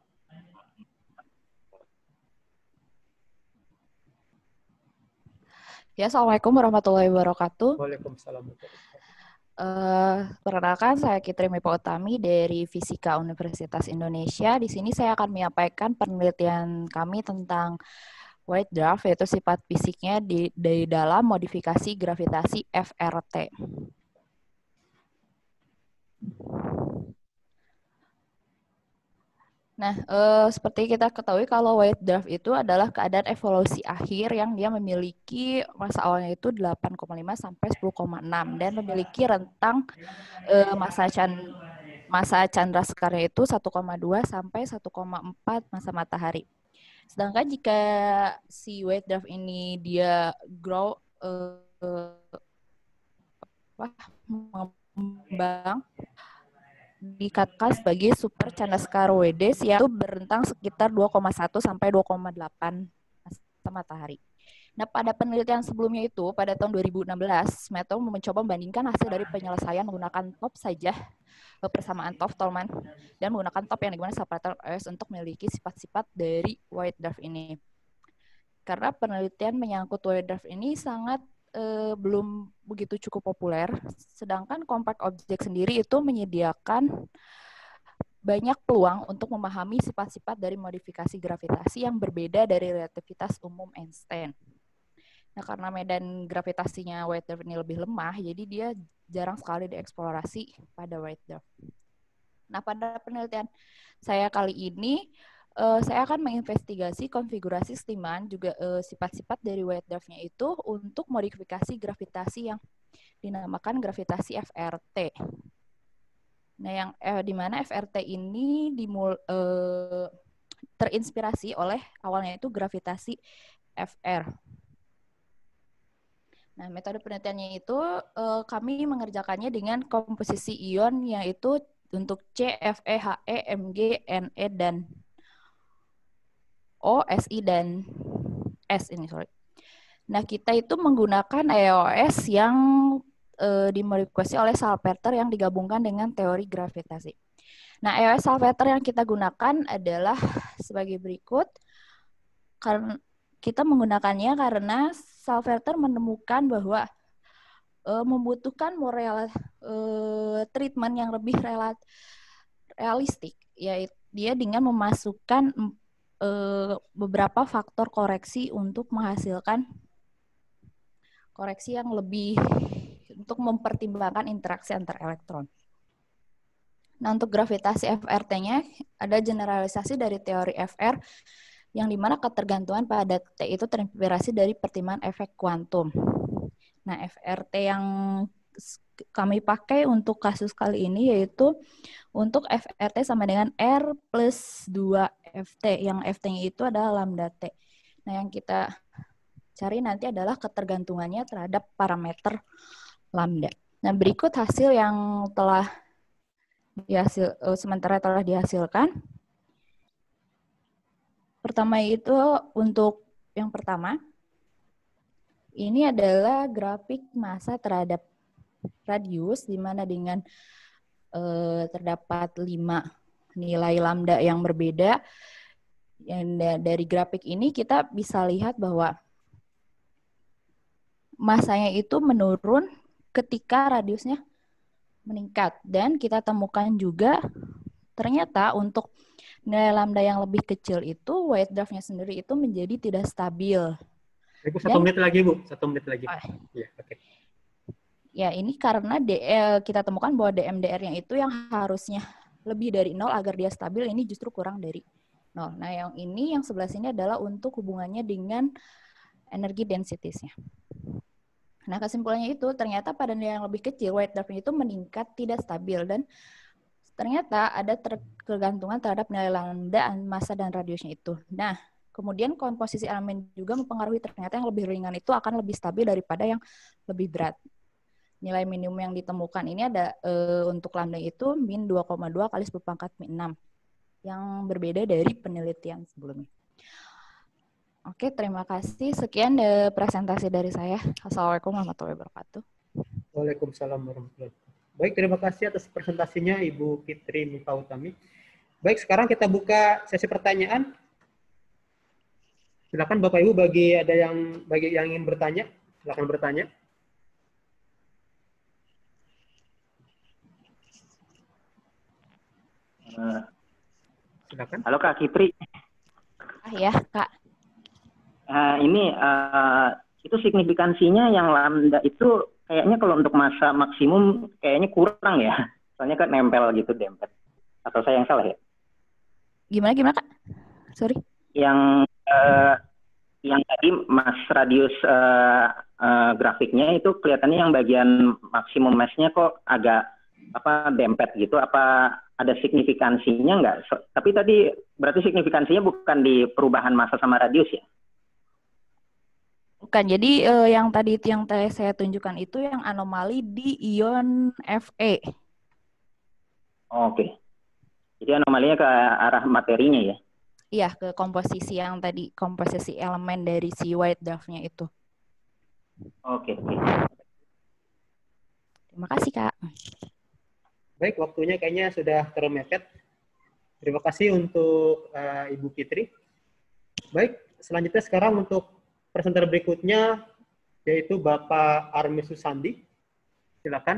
Ya, Assalamualaikum warahmatullahi wabarakatuh. Waalaikumsalam. Perkenalkan, saya Kitri Mipa Utami dari Fisika Universitas Indonesia. Di sini saya akan menyampaikan penelitian kami tentang white dwarf, yaitu sifat fisiknya di dalam modifikasi gravitasi FRT. Nah, seperti kita ketahui kalau white dwarf itu adalah keadaan evolusi akhir yang dia memiliki masa awalnya itu 8,5 sampai 10,6 dan memiliki rentang masa chandrasekarnya itu 1,2 sampai 1,4 masa matahari. Sedangkan jika si white dwarf ini dia grow mengembang, dikatakan sebagai super chandrasekhar WD yang berentang sekitar 2,1 sampai 2,8 masa matahari. Nah, pada penelitian sebelumnya itu, pada tahun 2016, Meto mencoba membandingkan hasil dari penyelesaian menggunakan top saja, persamaan Tolman, dan menggunakan top yang digunakan separator OS untuk memiliki sifat-sifat dari white dwarf ini. Karena penelitian menyangkut white dwarf ini sangat belum begitu cukup populer, sedangkan compact object sendiri itu menyediakan banyak peluang untuk memahami sifat-sifat dari modifikasi gravitasi yang berbeda dari relativitas umum Einstein. Nah, karena medan gravitasinya white dwarf ini lebih lemah, jadi dia jarang sekali dieksplorasi pada white dwarf. Nah, pada penelitian saya kali ini, saya akan menginvestigasi konfigurasi kesetimbangan juga sifat-sifat dari white dwarf-nya itu untuk modifikasi gravitasi yang dinamakan gravitasi FRT. Nah, yang di mana FRT ini terinspirasi oleh awalnya itu gravitasi FR. Nah, metode penelitiannya itu kami mengerjakannya dengan komposisi ion yaitu untuk C, Fe, He, Mg, Ne, dan O, Si, dan S ini, sorry. Nah, kita itu menggunakan EOS yang dimodifikasi oleh Salpeter yang digabungkan dengan teori gravitasi. Nah, EOS Salpeter yang kita gunakan adalah sebagai berikut. Karena kita menggunakannya karena Salpeter menemukan bahwa membutuhkan treatment yang lebih realistik, yaitu dia dengan memasukkan beberapa faktor koreksi untuk menghasilkan koreksi yang lebih untuk mempertimbangkan interaksi antar elektron. Nah, untuk gravitasi FRT-nya ada generalisasi dari teori FR yang dimana ketergantungan pada T itu terinspirasi dari pertimbangan efek kuantum. Nah, FRT yang kami pakai untuk kasus kali ini yaitu untuk FRT sama dengan R plus 2 FT, yang FT-nya itu adalah lambda T. Nah, yang kita cari nanti adalah ketergantungannya terhadap parameter lambda. Nah, berikut hasil yang sementara telah dihasilkan. Pertama itu untuk yang pertama, ini adalah grafik massa terhadap radius, di mana dengan terdapat 5 nilai lambda yang berbeda. Dari grafik ini kita bisa lihat bahwa massanya itu menurun ketika radiusnya meningkat. Dan kita temukan juga ternyata untuk nilai lambda yang lebih kecil itu white dwarf-nya sendiri itu menjadi tidak stabil. Ibu, 1 menit lagi, Bu. 1 menit lagi. Ya, oke. Ya, ini karena kita temukan bahwa DMDR-nya itu yang harusnya lebih dari 0 agar dia stabil, ini justru kurang dari 0. Nah, yang sebelah sini adalah untuk hubungannya dengan energi densitiesnya. Nah, kesimpulannya itu ternyata pada nilai yang lebih kecil, white dwarf itu meningkat tidak stabil, dan ternyata ada ketergantungan terhadap nilai lambda, massa, dan radiusnya itu. Nah, kemudian komposisi elemen juga mempengaruhi, ternyata yang lebih ringan itu akan lebih stabil daripada yang lebih berat. Nilai minimum yang ditemukan ini ada untuk lambda itu min 2,2 kali 10⁻⁶, yang berbeda dari penelitian sebelumnya. Oke, terima kasih. Sekian presentasi dari saya. Assalamualaikum warahmatullahi wabarakatuh. Waalaikumsalam warahmatullahi wabarakatuh. Baik, terima kasih atas presentasinya Ibu Fitri Mifautami. Baik, sekarang kita buka sesi pertanyaan. Silakan Bapak Ibu bagi yang ingin bertanya, silakan bertanya. Silakan. Halo Kak Fitri. Ya, Kak. Ini itu signifikansinya yang lambda itu kayaknya kalau untuk masa maksimum kayaknya kurang ya. Soalnya kan nempel gitu dempet. Atau saya yang salah ya? Gimana Kak? Sorry. Yang tadi Mas radius grafiknya itu kelihatannya yang bagian maksimum mass-nya kok agak dempet gitu. Apa ada signifikansinya nggak? Tapi tadi berarti signifikansinya bukan di perubahan massa sama radius ya? Bukan, jadi yang tadi saya tunjukkan itu yang anomali di ion Fe. Oke. Jadi anomalinya ke arah materinya ya? Iya, ke komposisi yang tadi, komposisi elemen dari si white dwarf-nya itu. Oke. Terima kasih, Kak. Baik, waktunya kayaknya sudah termepet. Terima kasih untuk Ibu Fitri. Baik, selanjutnya sekarang untuk presenter berikutnya, yaitu Bapak Armi Susandi. Silakan.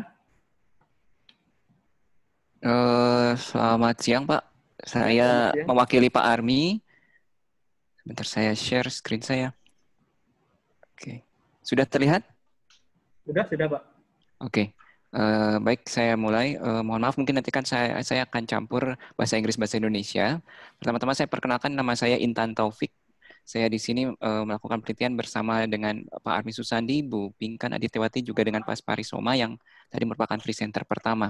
Selamat siang, Pak. Saya mewakili Pak Armi. Sebentar saya share screen saya. Oke. Sudah terlihat? Sudah, Pak. Oke. Baik, saya mulai. Mohon maaf, mungkin nanti kan saya akan campur bahasa Inggris, bahasa Indonesia. Pertama-tama saya perkenalkan, nama saya Intan Taufik. Saya di sini melakukan penelitian bersama dengan Pak Armi Susandi, Bu Pinkan Adityawati, juga dengan Pak Parisoma yang tadi merupakan presenter pertama.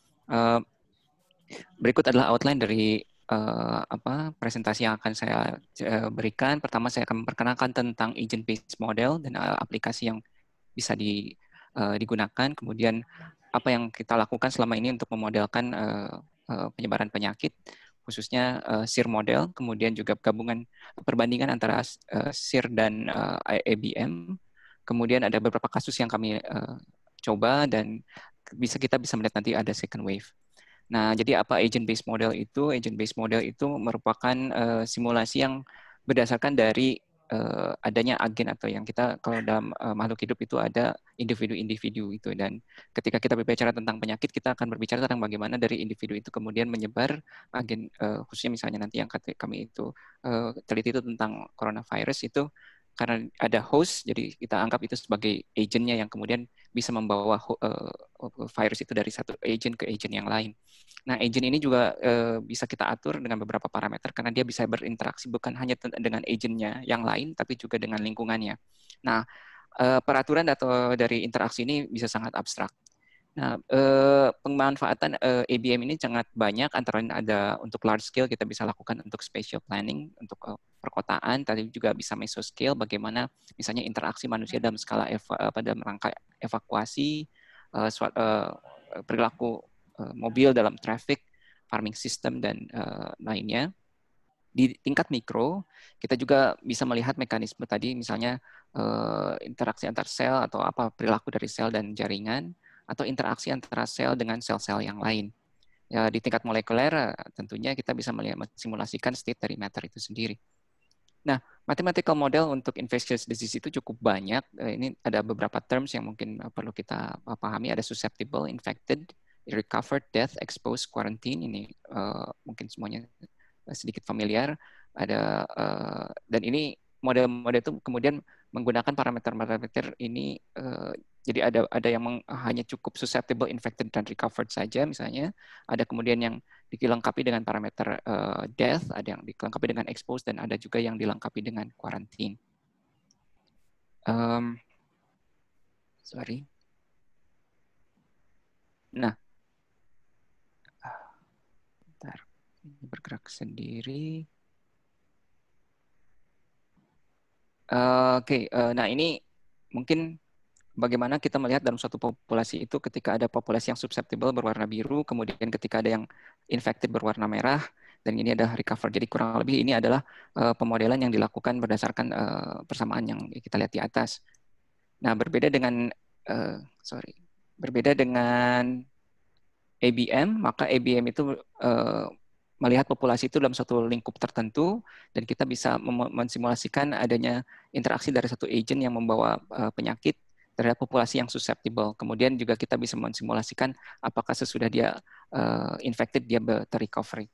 Berikut adalah outline dari presentasi yang akan saya berikan. Pertama, saya akan memperkenalkan tentang agent-based model dan aplikasi yang bisa digunakan. Kemudian, apa yang kita lakukan selama ini untuk memodelkan penyebaran penyakit, khususnya SIR model, kemudian juga gabungan perbandingan antara SIR dan ABM. Kemudian ada beberapa kasus yang kami coba dan kita bisa melihat nanti ada second wave. Nah, jadi apa agent-based model itu? Agent-based model itu merupakan simulasi yang berdasarkan dari adanya agen, atau yang kita kalau dalam makhluk hidup itu ada individu-individu itu. Dan ketika kita berbicara tentang penyakit, kita akan berbicara tentang bagaimana dari individu itu kemudian menyebar agen, khususnya misalnya nanti yang kami itu teliti itu tentang coronavirus itu, karena ada host, jadi kita anggap itu sebagai agentnya yang kemudian bisa membawa virus itu dari satu agent ke agent yang lain. Nah, agent ini juga bisa kita atur dengan beberapa parameter karena dia bisa berinteraksi bukan hanya dengan agentnya yang lain, tapi juga dengan lingkungannya. Nah, peraturan atau dari interaksi ini bisa sangat abstrak. Nah, pemanfaatan ABM ini sangat banyak, antara lain ada untuk large scale, kita bisa lakukan untuk spatial planning, untuk perkotaan, tadi juga bisa mesoscale, bagaimana misalnya interaksi manusia dalam skala pada rangka evakuasi, perilaku mobil dalam traffic, farming system, dan lainnya. Di tingkat mikro, kita juga bisa melihat mekanisme tadi, misalnya interaksi antar sel atau apa perilaku dari sel dan jaringan, atau interaksi antara sel dengan sel-sel yang lain. Ya, di tingkat molekuler, tentunya kita bisa simulasikan state dari matter itu sendiri. Nah, mathematical model untuk infectious disease itu cukup banyak. Ini ada beberapa terms yang mungkin perlu kita pahami. Ada susceptible, infected, recovered, death, exposed, quarantine. Ini mungkin semuanya sedikit familiar. Ada dan ini model-model itu kemudian menggunakan parameter-parameter ini. Jadi ada yang hanya cukup susceptible, infected, dan recovered saja misalnya. Ada kemudian yang dilengkapi dengan parameter death, ada yang dilengkapi dengan exposed, dan ada juga yang dilengkapi dengan quarantine. Sorry. Nah, bentar, ini bergerak sendiri. Oke, nah ini mungkin bagaimana kita melihat dalam suatu populasi itu ketika ada populasi yang susceptible berwarna biru, kemudian ketika ada yang infected berwarna merah, dan ini adalah recover. Jadi kurang lebih ini adalah pemodelan yang dilakukan berdasarkan persamaan yang kita lihat di atas. Nah, berbeda dengan ABM, maka ABM itu melihat populasi itu dalam suatu lingkup tertentu, dan kita bisa mensimulasikan adanya interaksi dari satu agent yang membawa penyakit terhadap populasi yang susceptible. Kemudian juga kita bisa mensimulasikan apakah sesudah dia infected, dia terrecovery.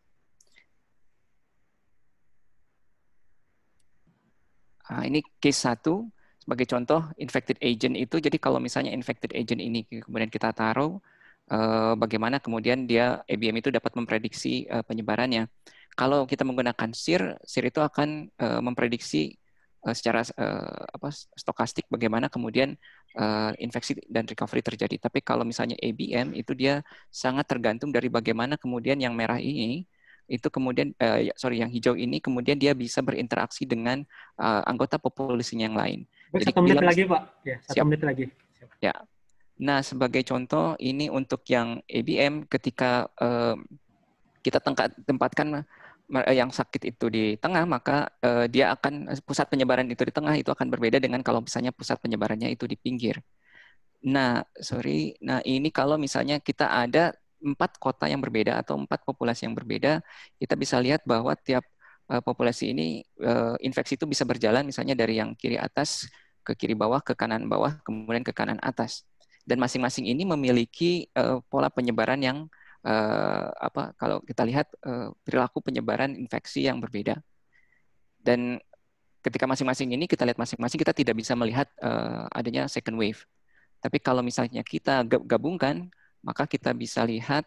Nah, ini case 1. Sebagai contoh, infected agent itu, jadi kalau misalnya infected agent ini kemudian kita taruh, bagaimana kemudian dia ABM itu dapat memprediksi penyebarannya. Kalau kita menggunakan SIR itu akan memprediksi secara stokastik bagaimana kemudian infeksi dan recovery terjadi. Tapi kalau misalnya ABM itu dia sangat tergantung dari bagaimana kemudian yang merah ini itu kemudian yang hijau ini kemudian dia bisa berinteraksi dengan anggota populasinya yang lain. Jadi 1 menit lagi, Pak. Ya, 1 menit lagi. Ya. Nah, sebagai contoh ini untuk yang ABM ketika kita tempatkan yang sakit itu di tengah, maka dia akan pusat penyebaran itu di tengah itu akan berbeda dengan kalau misalnya pusat penyebarannya itu di pinggir. Nah, Nah, ini kalau misalnya kita ada 4 kota yang berbeda atau 4 populasi yang berbeda, kita bisa lihat bahwa tiap populasi ini infeksi itu bisa berjalan misalnya dari yang kiri atas ke kiri bawah, ke kanan bawah, kemudian ke kanan atas. Dan masing-masing ini memiliki pola penyebaran yang kalau kita lihat perilaku penyebaran infeksi yang berbeda. Dan ketika masing-masing ini kita lihat masing-masing, kita tidak bisa melihat adanya second wave. Tapi kalau misalnya kita gabungkan, maka kita bisa lihat,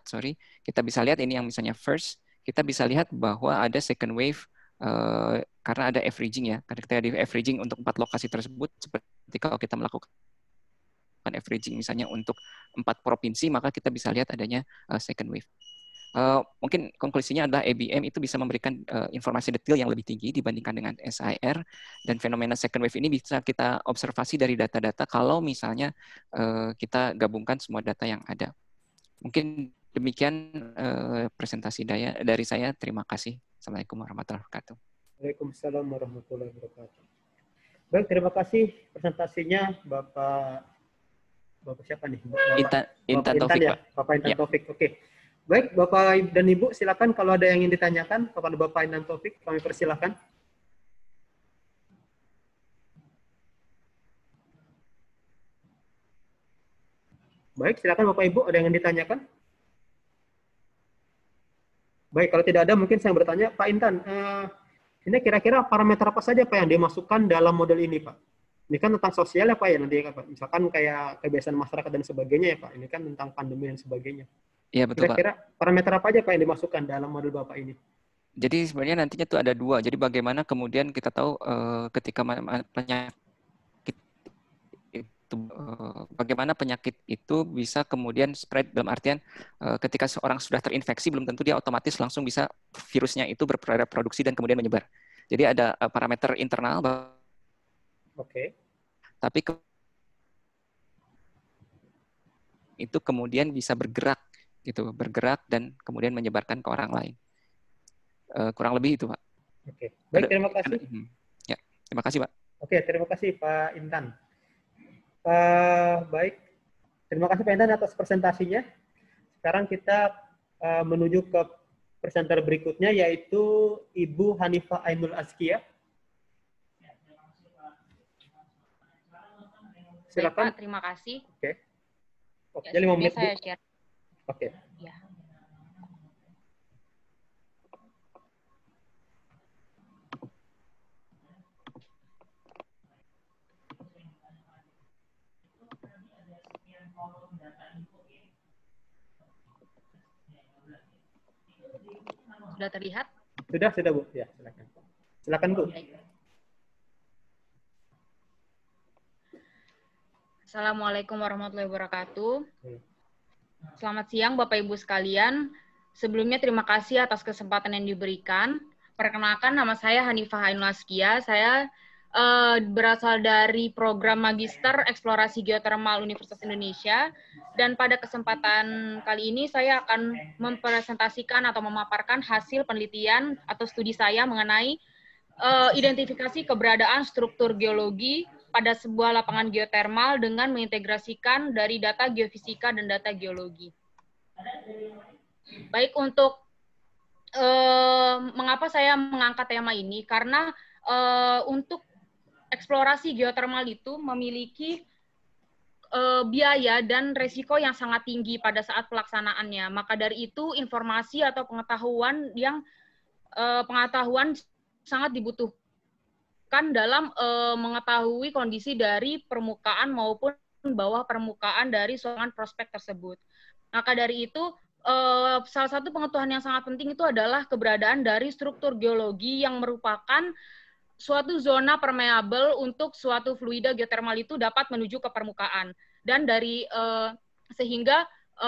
ini yang misalnya first, kita bisa lihat bahwa ada second wave karena ada averaging ya. Karena kita ada averaging untuk 4 lokasi tersebut, seperti kalau kita melakukan averaging misalnya untuk 4 provinsi, maka kita bisa lihat adanya second wave. Mungkin konklusinya adalah ABM itu bisa memberikan informasi detail yang lebih tinggi dibandingkan dengan SIR, dan fenomena second wave ini bisa kita observasi dari data-data kalau misalnya kita gabungkan semua data yang ada. Mungkin demikian presentasi dari saya. Terima kasih. Assalamualaikum warahmatullahi wabarakatuh. Waalaikumsalam warahmatullahi wabarakatuh. Baik, terima kasih presentasinya Bapak siapa nih? Intan Taufik, ya? Bapak Intan Taufik. Oke. Baik, Bapak dan Ibu, silakan kalau ada yang ingin ditanyakan kepada Bapak Intan Taufik, kami persilakan. Baik, silakan Bapak Ibu, ada yang ingin ditanyakan? Baik, kalau tidak ada mungkin saya bertanya, Pak Intan, ini kira-kira parameter apa saja Pak yang dimasukkan dalam model ini Pak? Ini kan tentang sosial ya Pak ya nanti Pak. Misalkan kayak kebiasaan masyarakat dan sebagainya ya Pak. Ini kan tentang pandemi dan sebagainya. Iya betul Pak. Kira-kira parameter apa aja Pak yang dimasukkan dalam model Bapak ini? Jadi sebenarnya nantinya tuh ada 2. Jadi bagaimana kemudian kita tahu ketika penyakit itu bagaimana penyakit itu bisa kemudian spread, dalam artian ketika seorang sudah terinfeksi belum tentu dia otomatis langsung bisa virusnya itu berproduksi dan kemudian menyebar. Jadi ada parameter internal. Oke. Tapi itu kemudian bisa bergerak dan kemudian menyebarkan ke orang lain. Kurang lebih itu, Pak. Oke. Baik, terima kasih. Ya, terima kasih, Pak. Oke, terima kasih Pak Intan. Baik, terima kasih Pak Intan atas presentasinya. Sekarang kita menuju ke presenter berikutnya, yaitu Ibu Hanifah Ainul Azkia. Silakan. Baik, Pak, terima kasih. Oke. Oke, ya, 5 menit, saya share. Oke. Ya. Sudah terlihat? Sudah Bu. Ya, silakan. Silakan Bu. Assalamualaikum warahmatullahi wabarakatuh. Selamat siang Bapak Ibu sekalian. Sebelumnya terima kasih atas kesempatan yang diberikan. Perkenalkan, nama saya Hanifah Ainul Azkia. Saya berasal dari program Magister Eksplorasi Geotermal Universitas Indonesia. Dan pada kesempatan kali ini saya akan mempresentasikan atau memaparkan hasil penelitian atau studi saya mengenai identifikasi keberadaan struktur geologi pada sebuah lapangan geotermal dengan mengintegrasikan dari data geofisika dan data geologi. Baik, untuk mengapa saya mengangkat tema ini? Karena untuk eksplorasi geotermal itu memiliki biaya dan resiko yang sangat tinggi pada saat pelaksanaannya. Maka dari itu informasi atau pengetahuan sangat dibutuhkan dalam mengetahui kondisi dari permukaan maupun bawah permukaan dari sokongan prospek tersebut. Maka dari itu salah satu pengetahuan yang sangat penting itu adalah keberadaan dari struktur geologi yang merupakan suatu zona permeabel untuk suatu fluida geotermal itu dapat menuju ke permukaan, dan dari sehingga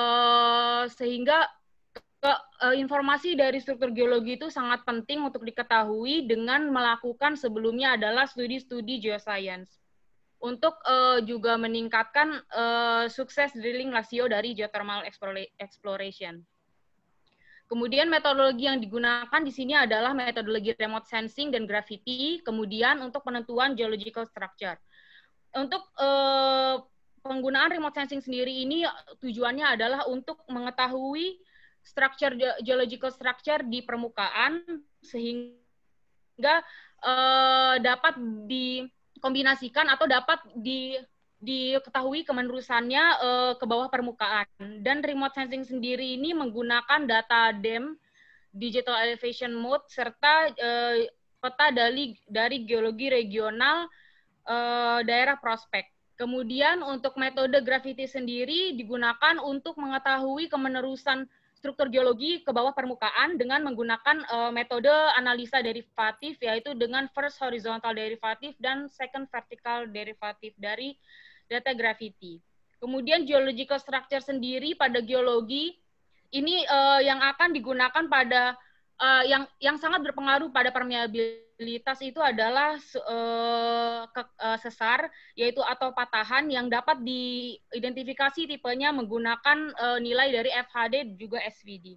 informasi dari struktur geologi itu sangat penting untuk diketahui dengan melakukan sebelumnya adalah studi-studi geoscience untuk juga meningkatkan sukses drilling rasio dari geothermal exploration. Kemudian metodologi yang digunakan di sini adalah metodologi remote sensing dan gravity, kemudian untuk penentuan geological structure. Untuk penggunaan remote sensing sendiri ini tujuannya adalah untuk mengetahui geological structure di permukaan sehingga dapat dikombinasikan atau dapat diketahui kemenerusannya ke bawah permukaan. Dan remote sensing sendiri ini menggunakan data DEM, Digital Elevation Mode, serta peta dari geologi regional daerah prospek. Kemudian untuk metode gravity sendiri digunakan untuk mengetahui kemenerusan struktur geologi ke bawah permukaan dengan menggunakan metode analisa derivatif, yaitu dengan first horizontal derivative dan second vertical derivative dari data gravity. Kemudian geological structure sendiri pada geologi ini yang akan digunakan pada yang sangat berpengaruh pada permeabilitas itu adalah sesar, yaitu atau patahan yang dapat diidentifikasi tipenya menggunakan nilai dari FHD juga SVD.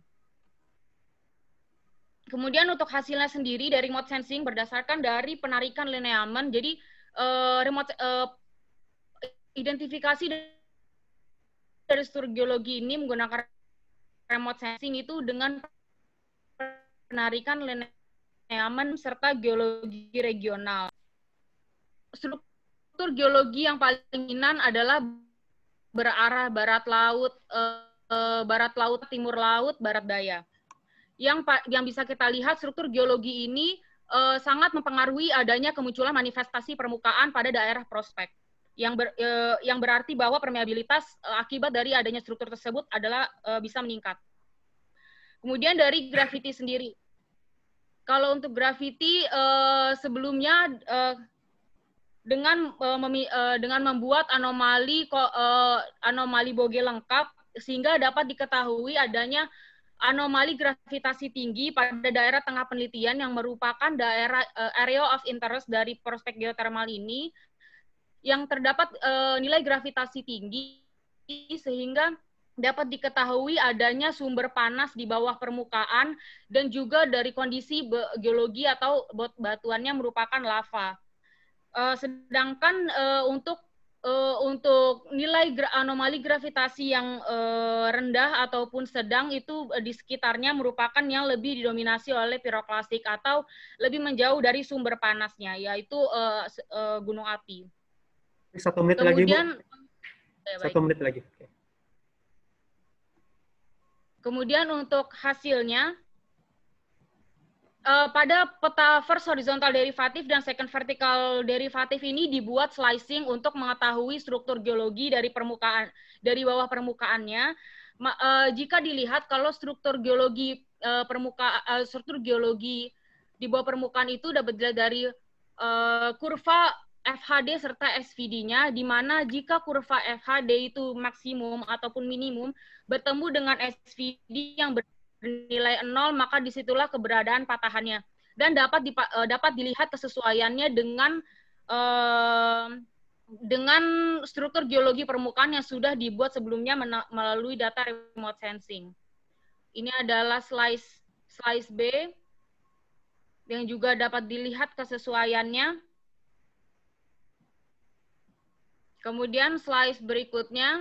Kemudian untuk hasilnya sendiri dari remote sensing berdasarkan dari penarikan lineamen. Jadi identifikasi dari struktur geologi ini menggunakan remote sensing itu dengan penarikan lineamen serta geologi regional. Struktur geologi yang paling dominan adalah berarah barat laut, timur laut, barat daya. Yang bisa kita lihat struktur geologi ini sangat mempengaruhi adanya kemunculan manifestasi permukaan pada daerah prospek. Yang berarti bahwa permeabilitas akibat dari adanya struktur tersebut adalah bisa meningkat. Kemudian dari gravity sendiri. Kalau untuk gravity sebelumnya dengan membuat anomali Boge lengkap sehingga dapat diketahui adanya anomali gravitasi tinggi pada daerah tengah penelitian yang merupakan daerah area of interest dari prospek geotermal ini, yang terdapat nilai gravitasi tinggi sehingga dapat diketahui adanya sumber panas di bawah permukaan dan juga dari kondisi geologi atau batuannya merupakan lava. Sedangkan untuk nilai anomali gravitasi yang rendah ataupun sedang itu di sekitarnya merupakan yang lebih didominasi oleh piroklastik atau lebih menjauh dari sumber panasnya, yaitu gunung api. 1 menit Kemudian, lagi, Bu. 1 menit lagi. Kemudian untuk hasilnya, pada peta first horizontal derivative dan second vertical derivative ini dibuat slicing untuk mengetahui struktur geologi dari permukaan, dari bawah permukaannya. Jika dilihat kalau struktur geologi di bawah permukaan itu dapat dilihat dari kurva FHD serta SVD-nya, di mana jika kurva FHD itu maksimum ataupun minimum bertemu dengan SVD yang bernilai 0, maka disitulah keberadaan patahannya. Dan dapat dilihat kesesuaiannya dengan dengan struktur geologi permukaan yang sudah dibuat sebelumnya melalui data remote sensing. Ini adalah slice B yang juga dapat dilihat kesesuaiannya. Kemudian slice berikutnya.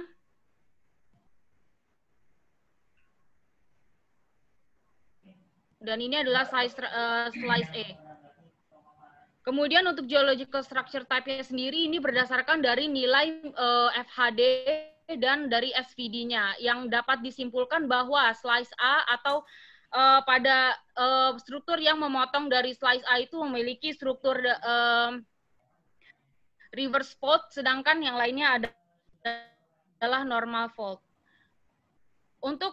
Dan ini adalah slice E. Kemudian untuk geological structure type-nya sendiri ini berdasarkan dari nilai FHD dan dari SVD-nya yang dapat disimpulkan bahwa slice A atau pada struktur yang memotong dari slice A itu memiliki struktur reverse fault, sedangkan yang lainnya adalah normal fault. Untuk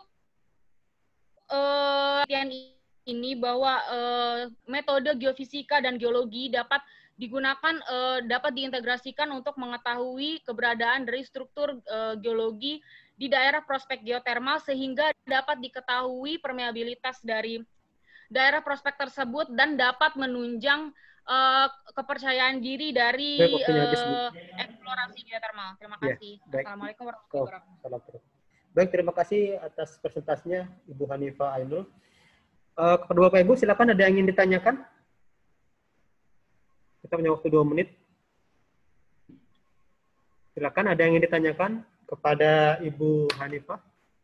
latihan ini bahwa metode geofisika dan geologi dapat digunakan, dapat diintegrasikan untuk mengetahui keberadaan dari struktur geologi di daerah prospek geotermal sehingga dapat diketahui permeabilitas dari daerah prospek tersebut dan dapat menunjang kepercayaan diri dari eksplorasi geotermal. Terima kasih. Baik. Assalamualaikum warahmatullahi wabarakatuh. Baik, terima kasih atas presentasinya Ibu Hanifah Ainul. Kedua Bapak Ibu, silakan ada yang ingin ditanyakan? Kita punya waktu 2 menit. Silakan ada yang ingin ditanyakan kepada Ibu Hanifah.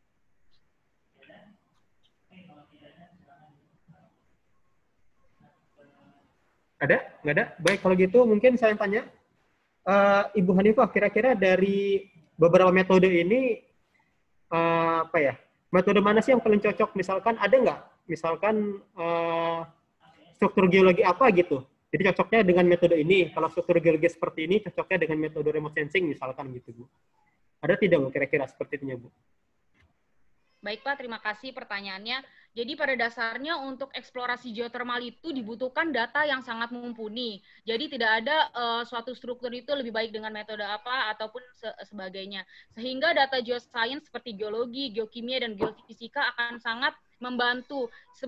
Ada? Nggak ada? Baik, kalau gitu mungkin saya tanya. Ibu Hanifah, kira-kira dari beberapa metode ini, metode mana sih yang paling cocok? Misalkan ada nggak? Misalkan struktur geologi apa gitu. Jadi cocoknya dengan metode ini. Kalau struktur geologi seperti ini, cocoknya dengan metode remote sensing misalkan gitu, Bu. Ada tidak, Bu, kira-kira seperti itu, Bu? Baik, Pak. Terima kasih pertanyaannya. Jadi pada dasarnya untuk eksplorasi geotermal itu dibutuhkan data yang sangat mumpuni. Jadi tidak ada suatu struktur itu lebih baik dengan metode apa ataupun sebagainya. Sehingga data geoscience seperti geologi, geokimia, dan geofisika akan sangat membantu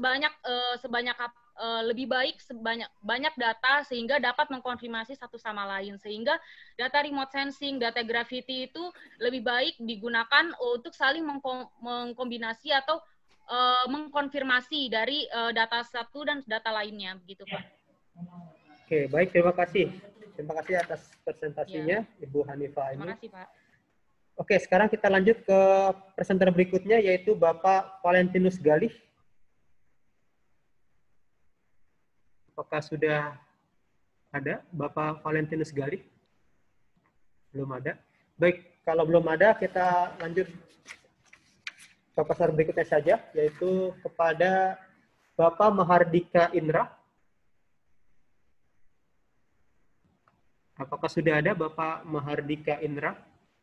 lebih baik banyak data sehingga dapat mengkonfirmasi satu sama lain. Sehingga data remote sensing, data gravity itu lebih baik digunakan untuk saling mengkombinasi atau mengkonfirmasi dari data satu dan data lainnya, begitu, Pak. Oke, baik, terima kasih. Terima kasih atas presentasinya, ya. Ibu Hanifah Ainul. Terima kasih, Pak. Oke, sekarang kita lanjut ke presenter berikutnya, yaitu Bapak Valentinus Galih. Apakah sudah ada Bapak Valentinus Galih? Belum ada. Baik, kalau belum ada, kita lanjut ke pasar berikutnya saja, yaitu kepada Bapak Mahardika Indra. Apakah sudah ada Bapak Mahardika Indra?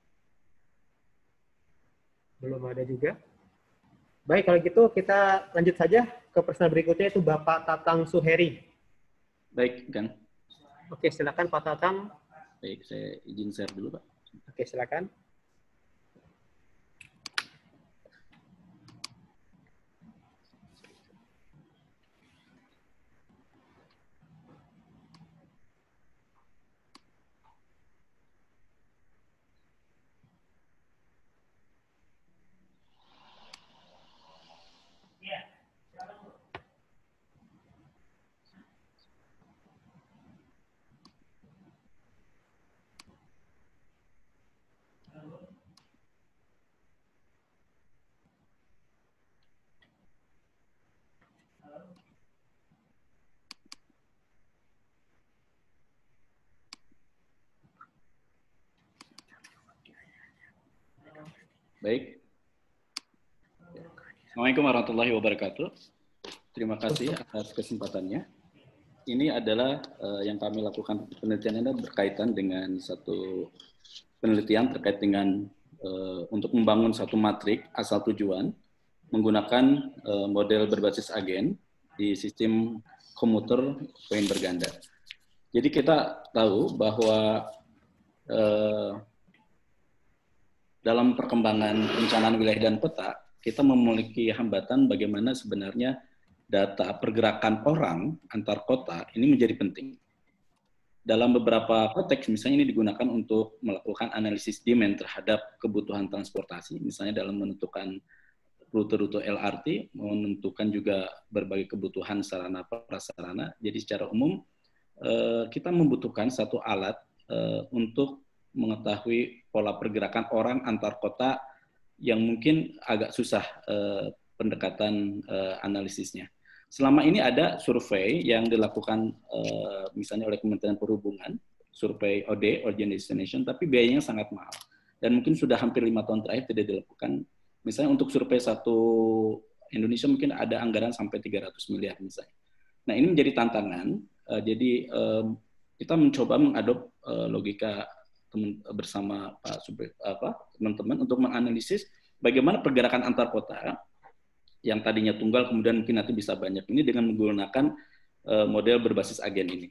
Belum ada juga. Baik, kalau gitu kita lanjut saja ke presenter berikutnya, yaitu Bapak Tatang Suheri. Baik, Kang. Oke, silakan Pak Tatang. Baik, saya izin share dulu, Pak. Oke, silakan. Baik. Assalamualaikum warahmatullahi wabarakatuh. Terima kasih atas kesempatannya. Ini adalah yang kami lakukan penelitiannya berkaitan dengan satu penelitian terkait dengan untuk membangun satu matrik asal tujuan menggunakan model berbasis agen di sistem komuter poin berganda. Jadi kita tahu bahwa dalam perkembangan perencanaan wilayah dan peta, kita memiliki hambatan bagaimana sebenarnya data pergerakan orang antar kota ini menjadi penting. dalam beberapa konteks, misalnya ini digunakan untuk melakukan analisis demand terhadap kebutuhan transportasi, misalnya dalam menentukan rute-rute LRT, menentukan juga berbagai kebutuhan sarana prasarana. Jadi secara umum kita membutuhkan satu alat untuk mengetahui pola pergerakan orang antar kota yang mungkin agak susah pendekatan analisisnya. Selama ini ada survei yang dilakukan misalnya oleh Kementerian Perhubungan, survei OD, Origin Destination, tapi biayanya sangat mahal. Dan mungkin sudah hampir 5 tahun terakhir tidak dilakukan. Misalnya untuk survei satu Indonesia mungkin ada anggaran sampai 300 miliar misalnya. Nah ini menjadi tantangan, jadi kita mencoba mengadop logika bersama teman-teman untuk menganalisis bagaimana pergerakan antar kota yang tadinya tunggal kemudian mungkin nanti bisa banyak ini dengan menggunakan model berbasis agen ini.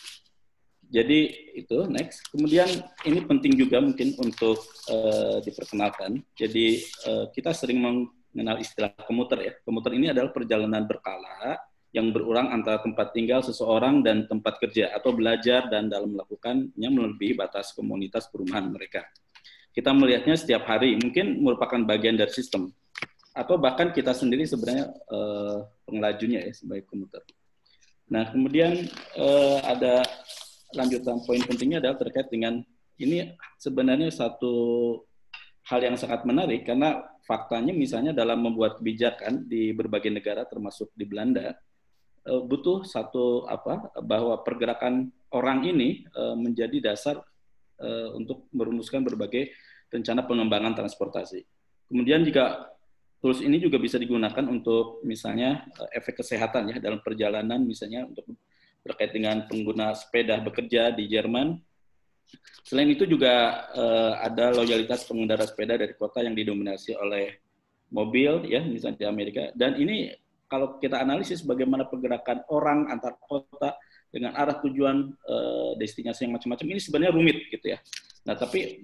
Jadi itu next. Kemudian ini penting juga mungkin untuk diperkenalkan. Jadi kita sering mengenal istilah komuter ya. Komuter ini adalah perjalanan berkala yang berulang antara tempat tinggal seseorang dan tempat kerja atau belajar dan dalam melakukannya melebihi batas komunitas perumahan mereka. Kita melihatnya setiap hari, mungkin merupakan bagian dari sistem. Atau bahkan kita sendiri sebenarnya pengelajunya ya sebagai komuter. Nah kemudian ada lanjutan poin pentingnya adalah terkait dengan ini sebenarnya satu hal yang sangat menarik karena faktanya misalnya dalam membuat kebijakan di berbagai negara termasuk di Belanda butuh satu bahwa pergerakan orang ini menjadi dasar untuk merumuskan berbagai rencana pengembangan transportasi. Kemudian jika tools ini juga bisa digunakan untuk misalnya efek kesehatan ya dalam perjalanan misalnya untuk terkait dengan pengguna sepeda bekerja di Jerman. Selain itu juga ada loyalitas pengendara sepeda dari kota yang didominasi oleh mobil ya misalnya di Amerika. Dan ini kalau kita analisis bagaimana pergerakan orang antar kota dengan arah tujuan destinasi yang macam-macam ini sebenarnya rumit gitu ya. Nah tapi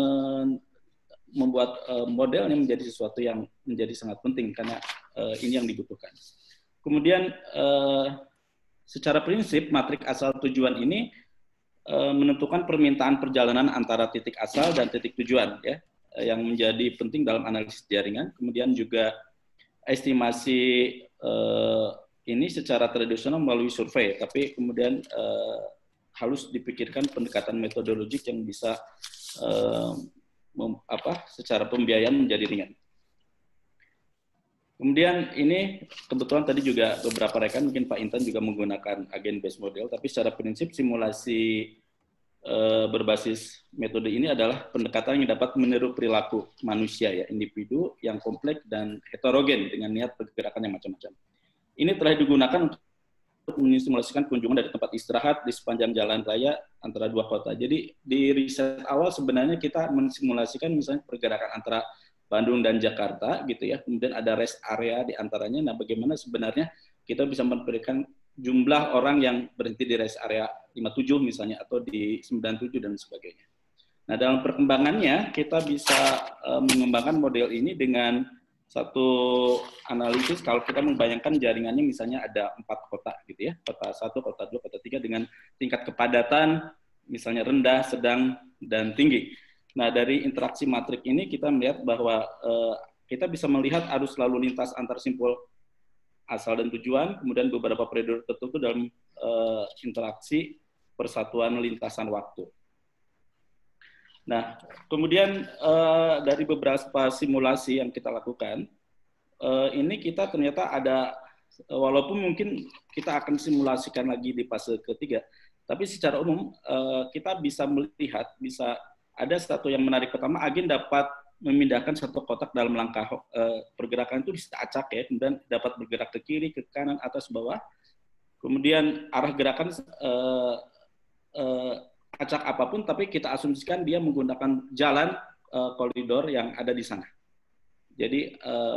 membuat modelnya menjadi sesuatu yang menjadi sangat penting karena ini yang dibutuhkan. Kemudian secara prinsip matrik asal tujuan ini menentukan permintaan perjalanan antara titik asal dan titik tujuan ya yang menjadi penting dalam analisis jaringan. Kemudian juga estimasi ini secara tradisional melalui survei, tapi kemudian harus dipikirkan pendekatan metodologik yang bisa secara pembiayaan menjadi ringan. Kemudian ini kebetulan tadi juga beberapa rekan, mungkin Pak Intan juga menggunakan agen based model, tapi secara prinsip simulasi berbasis metode ini adalah pendekatan yang dapat meniru perilaku manusia ya, individu yang kompleks dan heterogen dengan niat pergerakan yang macam-macam. Ini telah digunakan untuk mensimulasikan kunjungan dari tempat istirahat di sepanjang jalan raya antara dua kota. Jadi di riset awal sebenarnya kita mensimulasikan misalnya pergerakan antara Bandung dan Jakarta gitu ya. Kemudian ada rest area di antaranya. Nah, bagaimana sebenarnya kita bisa memberikan jumlah orang yang berhenti di rest area 57 misalnya atau di 97 dan sebagainya. Nah, dalam perkembangannya kita bisa mengembangkan model ini dengan satu analisis kalau kita membayangkan jaringannya misalnya ada 4 kota gitu ya, kota 1, kota 2, kota 3 dengan tingkat kepadatan misalnya rendah, sedang, dan tinggi. Nah dari interaksi matrik ini kita melihat bahwa kita bisa melihat arus lalu lintas antar simpul asal dan tujuan, kemudian beberapa periode tertentu dalam interaksi persatuan lintasan waktu. Nah, kemudian dari beberapa simulasi yang kita lakukan, ini kita ternyata ada, walaupun mungkin kita akan simulasikan lagi di fase ketiga, tapi secara umum kita bisa melihat, bisa ada satu yang menarik. Pertama, agen dapat memindahkan satu kotak dalam langkah pergerakan itu bisa acak ya, kemudian dapat bergerak ke kiri, ke kanan, atas, bawah. Kemudian arah gerakan acak apapun, tapi kita asumsikan dia menggunakan jalan koridor yang ada di sana. Jadi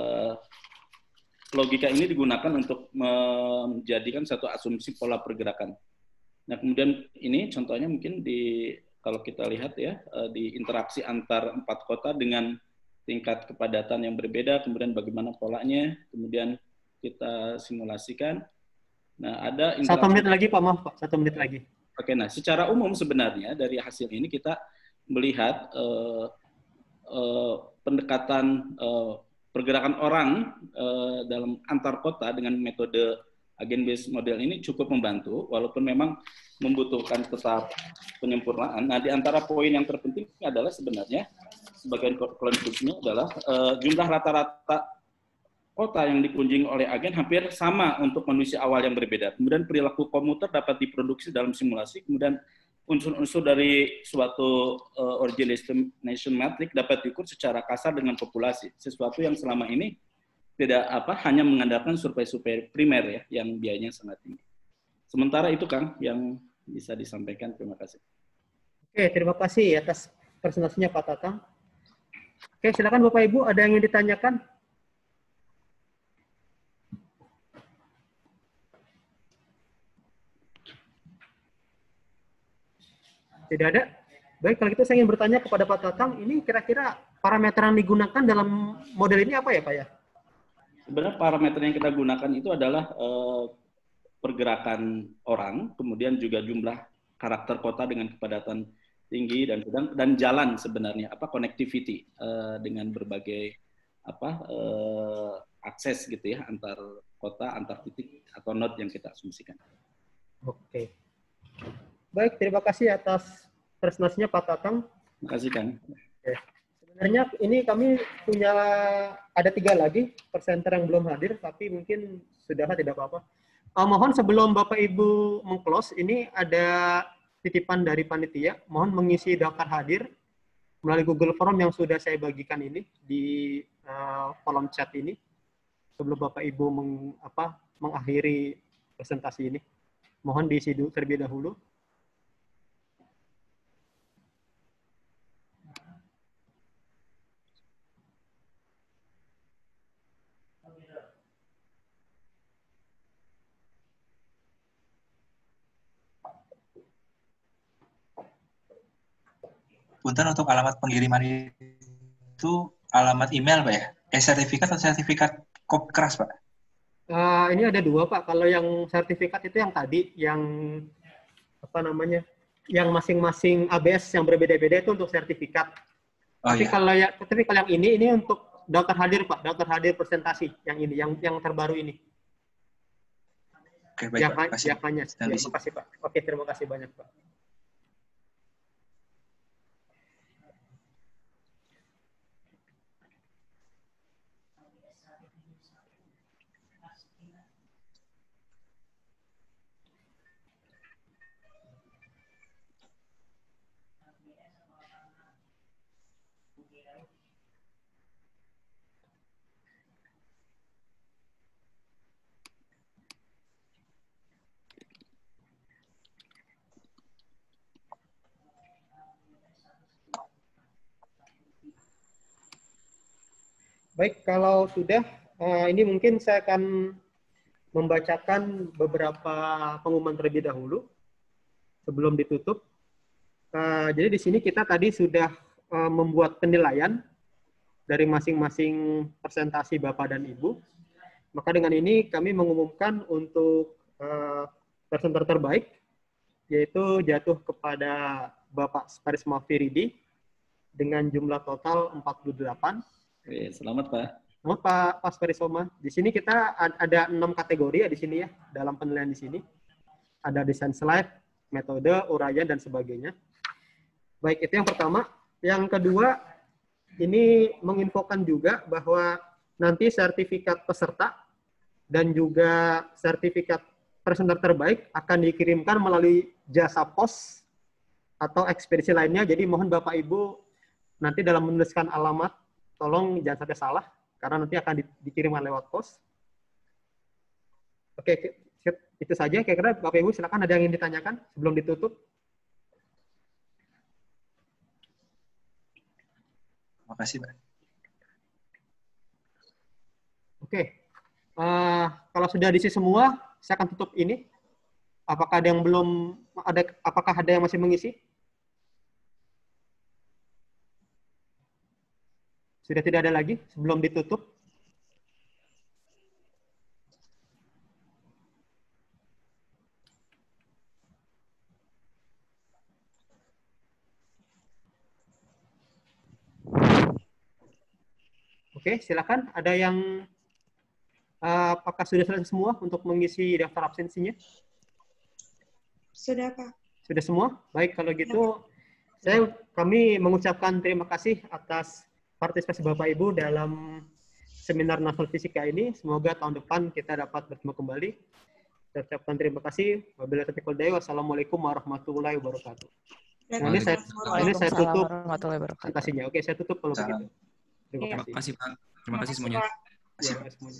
logika ini digunakan untuk menjadikan satu asumsi pola pergerakan. Nah kemudian ini contohnya mungkin kalau kita lihat ya di interaksi antar 4 kota dengan tingkat kepadatan yang berbeda, kemudian bagaimana polanya, kemudian kita simulasikan. Nah ada interaksi. 1 menit lagi Pak, maaf Pak, 1 menit lagi. Oke, nah secara umum sebenarnya dari hasil ini kita melihat pendekatan pergerakan orang dalam antar kota dengan metode agen based model ini cukup membantu, walaupun memang membutuhkan tetap penyempurnaan. Nah, di antara poin yang terpenting adalah sebenarnya sebagian konklusinya adalah jumlah rata-rata kota yang dikunjungi oleh agen hampir sama untuk kondisi awal yang berbeda. Kemudian perilaku komuter dapat diproduksi dalam simulasi, kemudian unsur-unsur dari suatu origin destination matrix dapat diukur secara kasar dengan populasi, sesuatu yang selama ini tidak hanya mengandalkan survei-survei primer ya, yang biayanya sangat tinggi. Sementara itu Kang yang bisa disampaikan. Terima kasih. Oke, terima kasih atas presentasinya Pak Tatang. Oke, silakan Bapak Ibu, ada yang ingin ditanyakan? Tidak ada? Baik, kalau gitu saya ingin bertanya kepada Pak Tatang, ini kira-kira parameter yang digunakan dalam model ini apa ya Pak ya? Sebenarnya parameter yang kita gunakan itu adalah pergerakan orang, kemudian juga jumlah karakter kota dengan kepadatan tinggi dan sedang, dan jalan sebenarnya, connectivity dengan berbagai akses gitu ya, antar kota, antar titik atau node yang kita asumsikan. Oke. Baik, terima kasih atas presentasinya Pak Tatang. Terima kasih Kang. Oke. Sebenarnya ini kami punya ada 3 lagi presenter yang belum hadir, tapi mungkin sudah tidak apa-apa. Mohon sebelum Bapak Ibu meng-close, ini ada titipan dari panitia. Mohon mengisi daftar hadir melalui Google Form yang sudah saya bagikan ini di kolom chat ini sebelum Bapak Ibu mengakhiri presentasi ini. Mohon diisi terlebih dahulu. Punten, untuk alamat pengiriman itu alamat email Pak ya? Sertifikat atau sertifikat kop keras Pak? Ini ada 2 Pak. Kalau yang sertifikat itu yang tadi, yang yang masing-masing ABS yang berbeda-beda itu untuk sertifikat. Tapi kalau yang ini untuk daftar hadir Pak, daftar hadir presentasi yang ini, yang terbaru ini. Oke, baik Pak. Terima kasih Pak. Oke, terima kasih banyak Pak. Baik, kalau sudah, ini mungkin saya akan membacakan beberapa pengumuman terlebih dahulu sebelum ditutup. Jadi di sini kita tadi sudah membuat penilaian dari masing-masing presentasi Bapak dan Ibu. Maka dengan ini kami mengumumkan untuk presenter terbaik, yaitu jatuh kepada Bapak Sparisma Firidi dengan jumlah total 48. Oke, selamat Pak. Selamat Pak Sparisma. Di sini kita ada 6 kategori ya di sini ya, dalam penilaian di sini. Ada desain slide, metode, uraian, dan sebagainya. Baik, itu yang pertama. Yang kedua, ini menginfokan juga bahwa nanti sertifikat peserta dan juga sertifikat presenter terbaik akan dikirimkan melalui jasa pos atau ekspedisi lainnya. Jadi mohon Bapak Ibu nanti dalam menuliskan alamat, tolong jangan sampai salah, karena nanti akan dikirimkan lewat pos. Oke, itu saja. Kira-kira Bapak Ibu silakan, ada yang ingin ditanyakan sebelum ditutup. Terima kasih Pak. Oke, kalau sudah diisi semua, saya akan tutup ini. Apakah ada yang belum ada? Apakah ada yang masih mengisi? Sudah tidak ada lagi sebelum ditutup. Oke, silakan. Ada yang apakah sudah selesai semua untuk mengisi daftar absensinya? Sudah, Pak. Sudah semua? Baik, kalau gitu kami mengucapkan terima kasih atas partisipasi Bapak Ibu dalam seminar nasional fisika ini. Semoga tahun depan kita dapat bertemu kembali. Saya ucapkan terima kasih. Wabillahi taufiq wal hidayah. Wassalamualaikum warahmatullahi wabarakatuh. Nah, ini saya tutup presentasinya. Oke, saya tutup kalau begitu. Terima kasih. Pak. Terima kasih semuanya. Terima kasih semuanya.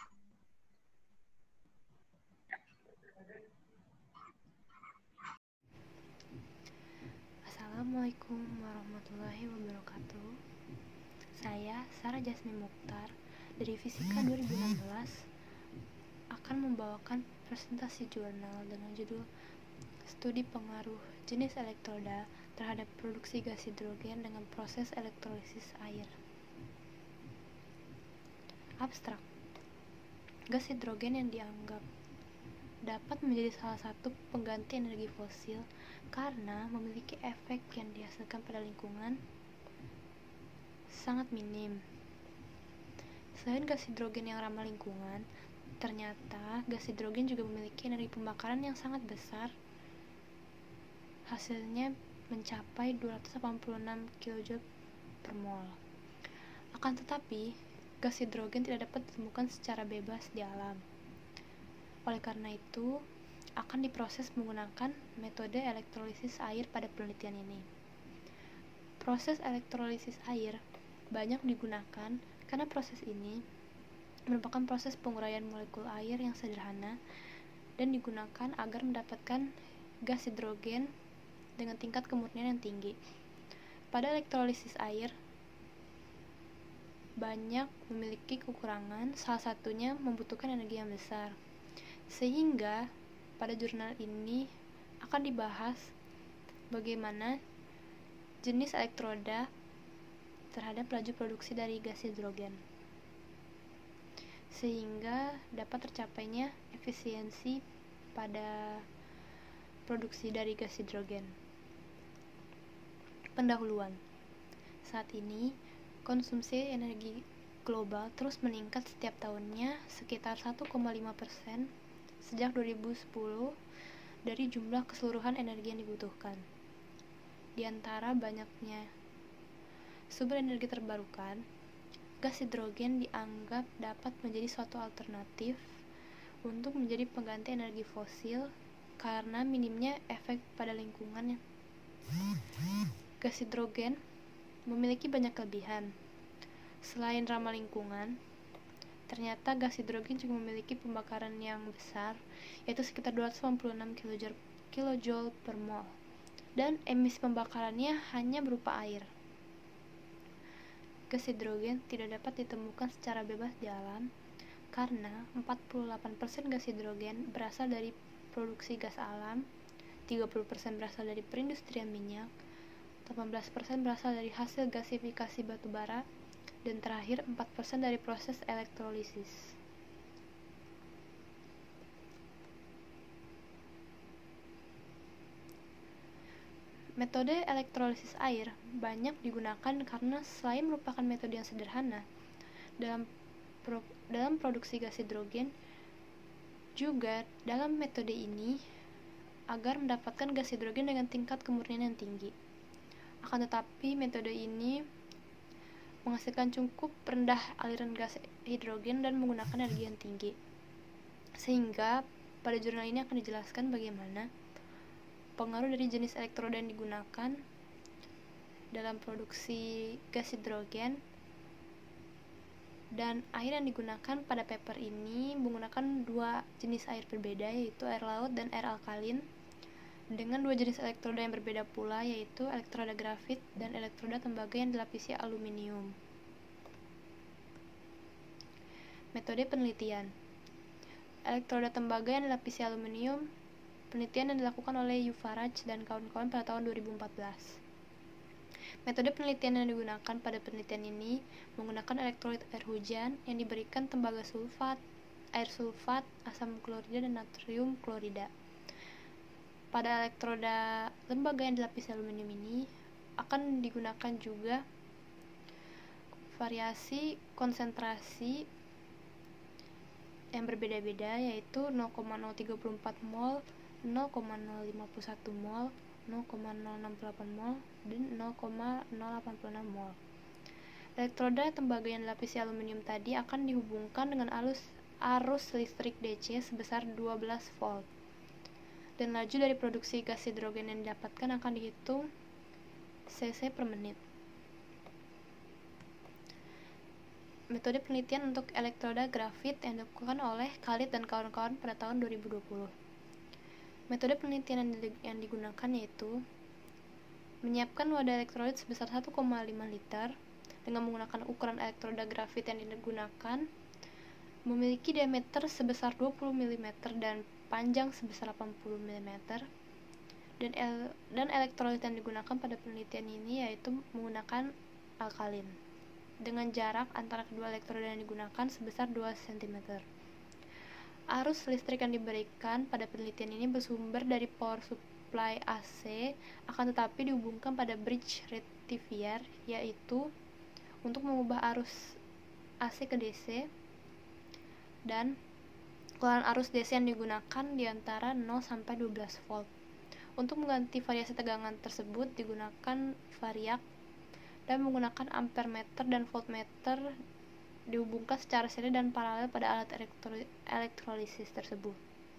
Assalamualaikum warahmatullahi wabarakatuh. Saya Sarah Jasmine Mukhtar dari Fisika 2016 akan membawakan presentasi jurnal dengan judul Studi Pengaruh Jenis Elektroda terhadap Produksi Gas Hidrogen dengan Proses Elektrolisis Air. Abstrak. Gas hidrogen yang dianggap dapat menjadi salah satu pengganti energi fosil karena memiliki efek yang dihasilkan pada lingkungan sangat minim. Selain gas hidrogen yang ramah lingkungan, ternyata gas hidrogen juga memiliki energi pembakaran yang sangat besar. Hasilnya mencapai 286 kJ per mol. Akan tetapi, gas hidrogen tidak dapat ditemukan secara bebas di alam. Oleh karena itu, akan diproses menggunakan metode elektrolisis air pada penelitian ini. Proses elektrolisis air banyak digunakan karena proses ini merupakan proses penguraian molekul air yang sederhana dan digunakan agar mendapatkan gas hidrogen dengan tingkat kemurnian yang tinggi. Pada elektrolisis air, banyak memiliki kekurangan, salah satunya membutuhkan energi yang besar. Sehingga pada jurnal ini akan dibahas bagaimana jenis elektroda terhadap laju produksi dari gas hidrogen, sehingga dapat tercapainya efisiensi pada produksi dari gas hidrogen. Pendahuluan. Saat ini, konsumsi energi global terus meningkat setiap tahunnya sekitar 1,5% sejak 2010 dari jumlah keseluruhan energi yang dibutuhkan. Di antara banyaknya sumber energi terbarukan, gas hidrogen dianggap dapat menjadi suatu alternatif untuk menjadi pengganti energi fosil karena minimnya efek pada lingkungan. Gas hidrogen memiliki banyak kelebihan. Selain ramah lingkungan, ternyata gas hidrogen juga memiliki pembakaran yang besar, yaitu sekitar 286 kJ per mol, dan emisi pembakarannya hanya berupa air. Gas hidrogen tidak dapat ditemukan secara bebas di alam karena 48% gas hidrogen berasal dari produksi gas alam, 30% berasal dari perindustrian minyak, 18% berasal dari hasil gasifikasi batu bara, dan terakhir 4% dari proses elektrolisis. Metode elektrolisis air banyak digunakan karena selain merupakan metode yang sederhana dalam produksi gas hidrogen, juga dalam metode ini agar mendapatkan gas hidrogen dengan tingkat kemurnian yang tinggi. Akan tetapi metode ini menghasilkan cukup rendah aliran gas hidrogen dan menggunakan energi yang tinggi. Sehingga pada jurnal ini akan dijelaskan bagaimana pengaruh dari jenis elektroda yang digunakan dalam produksi gas hidrogen dan air yang digunakan pada paper ini menggunakan dua jenis air berbeda, yaitu air laut dan air alkalin, dengan dua jenis elektroda yang berbeda pula, yaitu elektroda grafit dan elektroda tembaga yang dilapisi aluminium. Metode penelitian. Elektroda tembaga yang dilapisi aluminium, penelitian yang dilakukan oleh Yuvaraj dan kawan-kawan pada tahun 2014. Metode penelitian yang digunakan pada penelitian ini menggunakan elektrolit air hujan yang diberikan tembaga sulfat, air sulfat, asam klorida, dan natrium klorida. Pada elektroda lembaga yang dilapisi aluminium ini akan digunakan juga variasi konsentrasi yang berbeda-beda, yaitu 0,034 mol, 0,051 mol, 0,068 mol, dan 0,086 mol. Elektroda tembaga yang dilapisi aluminium tadi akan dihubungkan dengan arus listrik DC sebesar 12 volt. Dan laju dari produksi gas hidrogen yang didapatkan akan dihitung cc per menit. Metode penelitian untuk elektroda grafit yang dilakukan oleh Khalid dan kawan-kawan pada tahun 2020. Metode penelitian yang digunakan yaitu menyiapkan wadah elektrolit sebesar 1,5 liter dengan menggunakan ukuran elektroda grafit yang digunakan memiliki diameter sebesar 20 mm dan panjang sebesar 80 mm, dan elektrolit yang digunakan pada penelitian ini yaitu menggunakan alkalin dengan jarak antara kedua elektroda yang digunakan sebesar 2 cm. Arus listrik yang diberikan pada penelitian ini bersumber dari power supply AC, akan tetapi dihubungkan pada bridge rectifier, yaitu untuk mengubah arus AC ke DC, dan keluaran arus DC yang digunakan di antara 0 sampai 12 volt. Untuk mengganti variasi tegangan tersebut digunakan variak dan menggunakan ampermeter dan voltmeter dihubungkan secara seri dan paralel pada alat elektrolisis tersebut.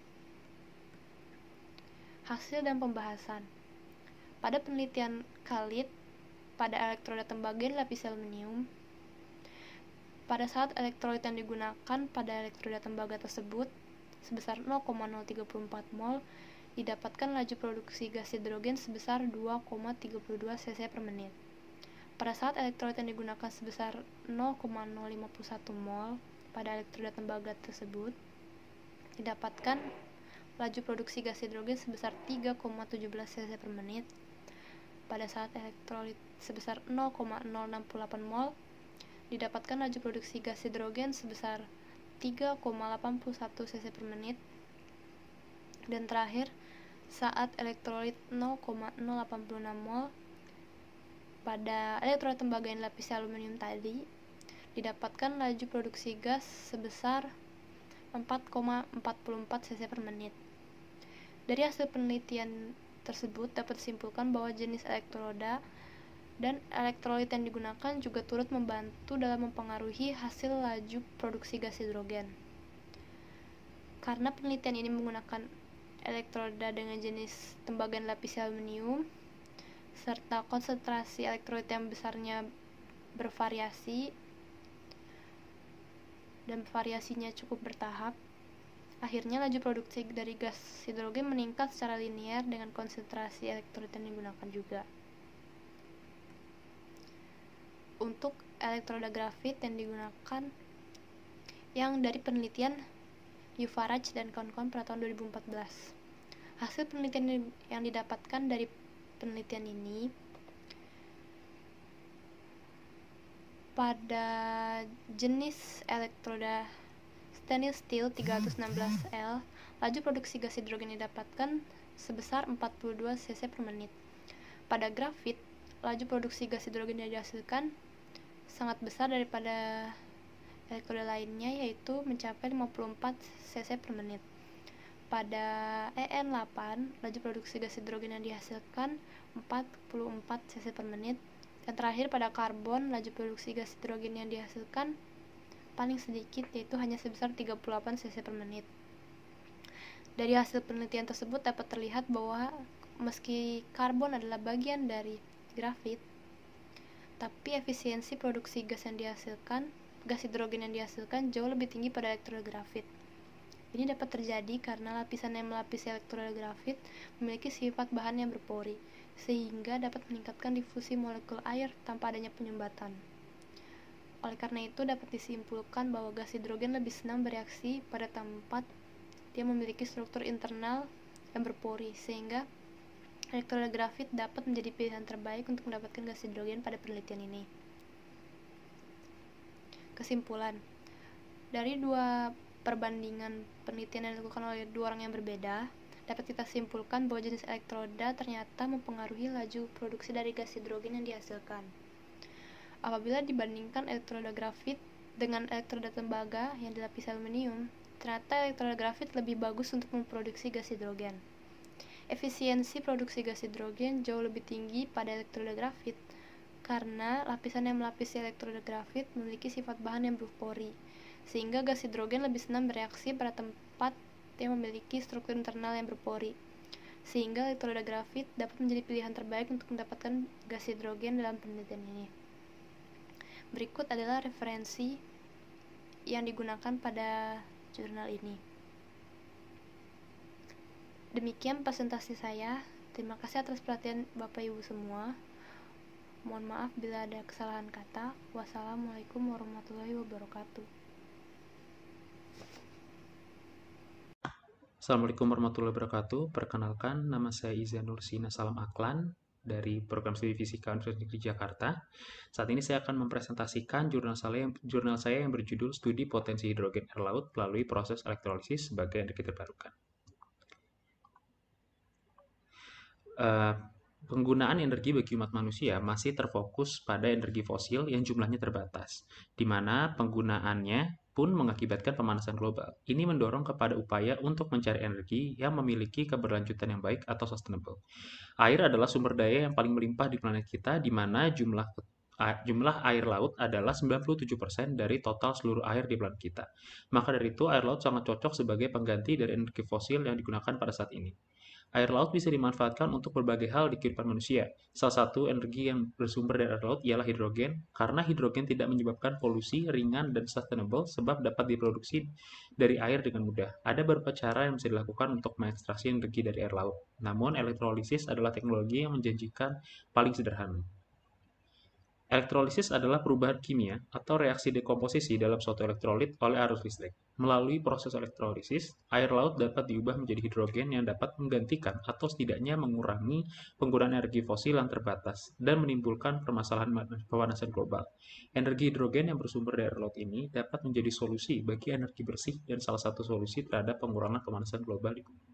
Hasil dan pembahasan. Pada penelitian Khalid pada elektroda tembaga yang dilapisi aluminium, pada saat elektrolit yang digunakan pada elektroda tembaga tersebut sebesar 0,034 mol, didapatkan laju produksi gas hidrogen sebesar 2,32 cc per menit. Pada saat elektrolit yang digunakan sebesar 0,051 mol pada elektroda tembaga tersebut, didapatkan laju produksi gas hidrogen sebesar 3,17 cc per menit. Pada saat elektrolit sebesar 0,068 mol, didapatkan laju produksi gas hidrogen sebesar 3,81 cc per menit. Dan terakhir, saat elektrolit 0,086 mol pada elektroda tembaga yang dilapisi aluminium tadi, didapatkan laju produksi gas sebesar 4,44 cc per menit. Dari hasil penelitian tersebut dapat disimpulkan bahwa jenis elektroda dan elektrolit yang digunakan juga turut membantu dalam mempengaruhi hasil laju produksi gas hidrogen. Karena penelitian ini menggunakan elektroda dengan jenis tembaga yang dilapisi aluminium, serta konsentrasi elektrolit yang besarnya bervariasi dan variasinya cukup bertahap, akhirnya laju produksi dari gas hidrogen meningkat secara linear dengan konsentrasi elektrolit yang digunakan juga. Untuk elektroda grafit yang digunakan yang dari penelitian Yuvaraj dan kawan-kawan pada tahun 2014. Hasil penelitian yang didapatkan dari penelitian ini, pada jenis elektroda stainless steel 316L, laju produksi gas hidrogen didapatkan sebesar 42 cc per menit. Pada grafit, laju produksi gas hidrogen yang dihasilkan sangat besar daripada elektroda lainnya, yaitu mencapai 54 cc per menit. Pada EN8, laju produksi gas hidrogen yang dihasilkan 44 cc per menit. Dan terakhir pada karbon, laju produksi gas hidrogen yang dihasilkan paling sedikit, yaitu hanya sebesar 38 cc per menit. Dari hasil penelitian tersebut dapat terlihat bahwa meski karbon adalah bagian dari grafit, tapi efisiensi produksi gas hidrogen yang dihasilkan jauh lebih tinggi pada elektroda grafit. Ini dapat terjadi karena lapisan yang melapisi elektroda grafit memiliki sifat bahan yang berpori, sehingga dapat meningkatkan difusi molekul air tanpa adanya penyumbatan. Oleh karena itu, dapat disimpulkan bahwa gas hidrogen lebih senang bereaksi pada tempat yang memiliki struktur internal yang berpori, sehingga elektroda grafit dapat menjadi pilihan terbaik untuk mendapatkan gas hidrogen pada penelitian ini. Kesimpulan, dari dua perbandingan penelitian yang dilakukan oleh dua orang yang berbeda, dapat kita simpulkan bahwa jenis elektroda ternyata mempengaruhi laju produksi dari gas hidrogen yang dihasilkan. Apabila dibandingkan elektroda grafit dengan elektroda tembaga yang dilapisi aluminium, ternyata elektroda grafit lebih bagus untuk memproduksi gas hidrogen. Efisiensi produksi gas hidrogen jauh lebih tinggi pada elektroda grafit karena lapisan yang melapisi elektroda grafit memiliki sifat bahan yang berpori, sehingga gas hidrogen lebih senang bereaksi pada tempat yang memiliki struktur internal yang berpori, sehingga elektroda grafit dapat menjadi pilihan terbaik untuk mendapatkan gas hidrogen dalam penelitian ini. Berikut adalah referensi yang digunakan pada jurnal ini. Demikian presentasi saya. Terima kasih atas perhatian Bapak Ibu semua. Mohon maaf bila ada kesalahan kata. Wassalamualaikum warahmatullahi wabarakatuh. Assalamualaikum warahmatullahi wabarakatuh. Perkenalkan, nama saya Izanur Sina Salam Aklan dari Program Studi Fisika Universitas Negeri Jakarta. Saat ini saya akan mempresentasikan jurnal saya yang berjudul Studi Potensi Hidrogen Air Laut melalui proses elektrolisis sebagai energi terbarukan. Penggunaan energi bagi umat manusia masih terfokus pada energi fosil yang jumlahnya terbatas, di mana penggunaannya pun mengakibatkan pemanasan global. Ini mendorong kepada upaya untuk mencari energi yang memiliki keberlanjutan yang baik atau sustainable. Air adalah sumber daya yang paling melimpah di planet kita, di mana jumlah air laut adalah 97% dari total seluruh air di planet kita. Maka dari itu, air laut sangat cocok sebagai pengganti dari energi fosil yang digunakan pada saat ini. Air laut bisa dimanfaatkan untuk berbagai hal di kehidupan manusia. Salah satu energi yang bersumber dari air laut ialah hidrogen, karena hidrogen tidak menyebabkan polusi, ringan, dan sustainable sebab dapat diproduksi dari air dengan mudah. Ada beberapa cara yang bisa dilakukan untuk mengekstraksi energi dari air laut. Namun, elektrolisis adalah teknologi yang menjanjikan paling sederhana. Elektrolisis adalah perubahan kimia atau reaksi dekomposisi dalam suatu elektrolit oleh arus listrik. Melalui proses elektrolisis, air laut dapat diubah menjadi hidrogen yang dapat menggantikan atau setidaknya mengurangi penggunaan energi fosil yang terbatas dan menimbulkan permasalahan pemanasan global. Energi hidrogen yang bersumber dari air laut ini dapat menjadi solusi bagi energi bersih dan salah satu solusi terhadap pengurangan pemanasan global di bumi.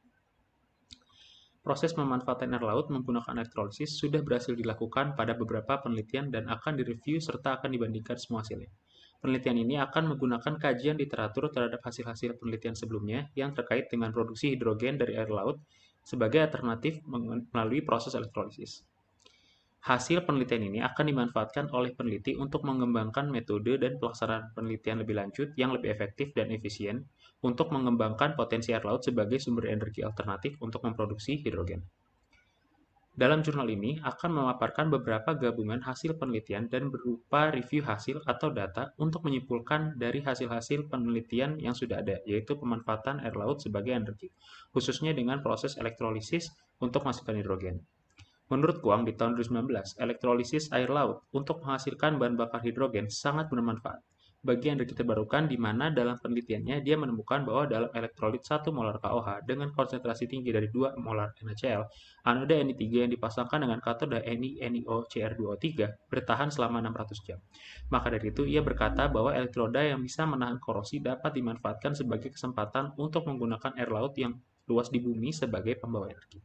Proses pemanfaatan air laut menggunakan elektrolisis sudah berhasil dilakukan pada beberapa penelitian dan akan direview serta akan dibandingkan semua hasilnya. Penelitian ini akan menggunakan kajian literatur terhadap hasil-hasil penelitian sebelumnya yang terkait dengan produksi hidrogen dari air laut sebagai alternatif melalui proses elektrolisis. Hasil penelitian ini akan dimanfaatkan oleh peneliti untuk mengembangkan metode dan pelaksanaan penelitian lebih lanjut yang lebih efektif dan efisien untuk mengembangkan potensi air laut sebagai sumber energi alternatif untuk memproduksi hidrogen. Dalam jurnal ini akan memaparkan beberapa gabungan hasil penelitian dan berupa review hasil atau data untuk menyimpulkan dari hasil-hasil penelitian yang sudah ada, yaitu pemanfaatan air laut sebagai energi, khususnya dengan proses elektrolisis untuk menghasilkan hidrogen. Menurut Kuang, di tahun 2019, elektrolisis air laut untuk menghasilkan bahan bakar hidrogen sangat bermanfaat bagi energi terbarukan, di mana dalam penelitiannya dia menemukan bahwa dalam elektrolit 1 molar KOH dengan konsentrasi tinggi dari 2 molar NaCl, anoda Ni3 yang dipasangkan dengan katoda NiNiOCr2O3 bertahan selama 600 jam. Maka dari itu, ia berkata bahwa elektroda yang bisa menahan korosi dapat dimanfaatkan sebagai kesempatan untuk menggunakan air laut yang luas di bumi sebagai pembawa energi.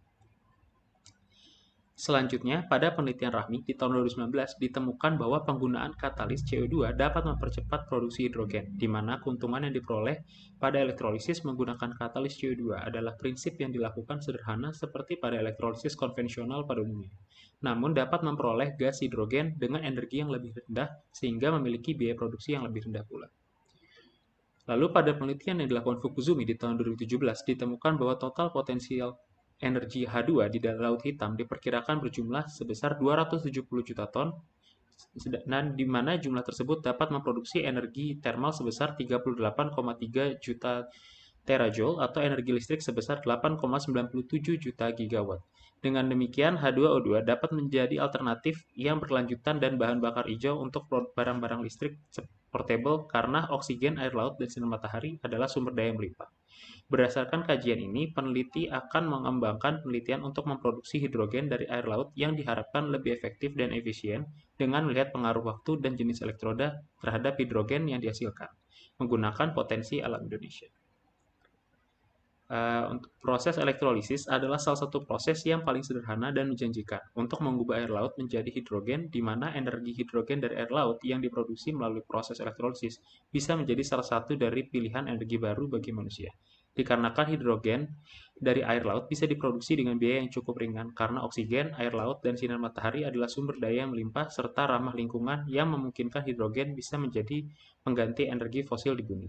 Selanjutnya, pada penelitian Rahmi di tahun 2019 ditemukan bahwa penggunaan katalis CO2 dapat mempercepat produksi hidrogen, di mana keuntungan yang diperoleh pada elektrolisis menggunakan katalis CO2 adalah prinsip yang dilakukan sederhana seperti pada elektrolisis konvensional pada umumnya. Namun dapat memperoleh gas hidrogen dengan energi yang lebih rendah sehingga memiliki biaya produksi yang lebih rendah pula. Lalu pada penelitian yang dilakukan Fukuzumi di tahun 2017 ditemukan bahwa total potensial energi H2 di Laut Hitam diperkirakan berjumlah sebesar 270 juta ton, dan di mana jumlah tersebut dapat memproduksi energi termal sebesar 38,3 juta terajoule atau energi listrik sebesar 8,97 juta gigawatt. Dengan demikian, H2O2 dapat menjadi alternatif yang berkelanjutan dan bahan bakar hijau untuk barang-barang listrik portable karena oksigen, air laut, dan sinar matahari adalah sumber daya yang melimpah. Berdasarkan kajian ini, peneliti akan mengembangkan penelitian untuk memproduksi hidrogen dari air laut yang diharapkan lebih efektif dan efisien dengan melihat pengaruh waktu dan jenis elektroda terhadap hidrogen yang dihasilkan, menggunakan potensi alam Indonesia. Untuk proses elektrolisis adalah salah satu proses yang paling sederhana dan menjanjikan untuk mengubah air laut menjadi hidrogen, di mana energi hidrogen dari air laut yang diproduksi melalui proses elektrolisis bisa menjadi salah satu dari pilihan energi baru bagi manusia. Dikarenakan hidrogen dari air laut bisa diproduksi dengan biaya yang cukup ringan, karena oksigen, air laut, dan sinar matahari adalah sumber daya yang melimpah serta ramah lingkungan yang memungkinkan hidrogen bisa menjadi pengganti energi fosil di bumi.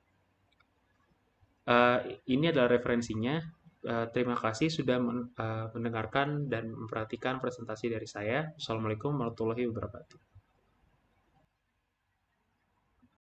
Ini adalah referensinya. Terima kasih sudah mendengarkan dan memperhatikan presentasi dari saya. Wassalamualaikum warahmatullahi wabarakatuh.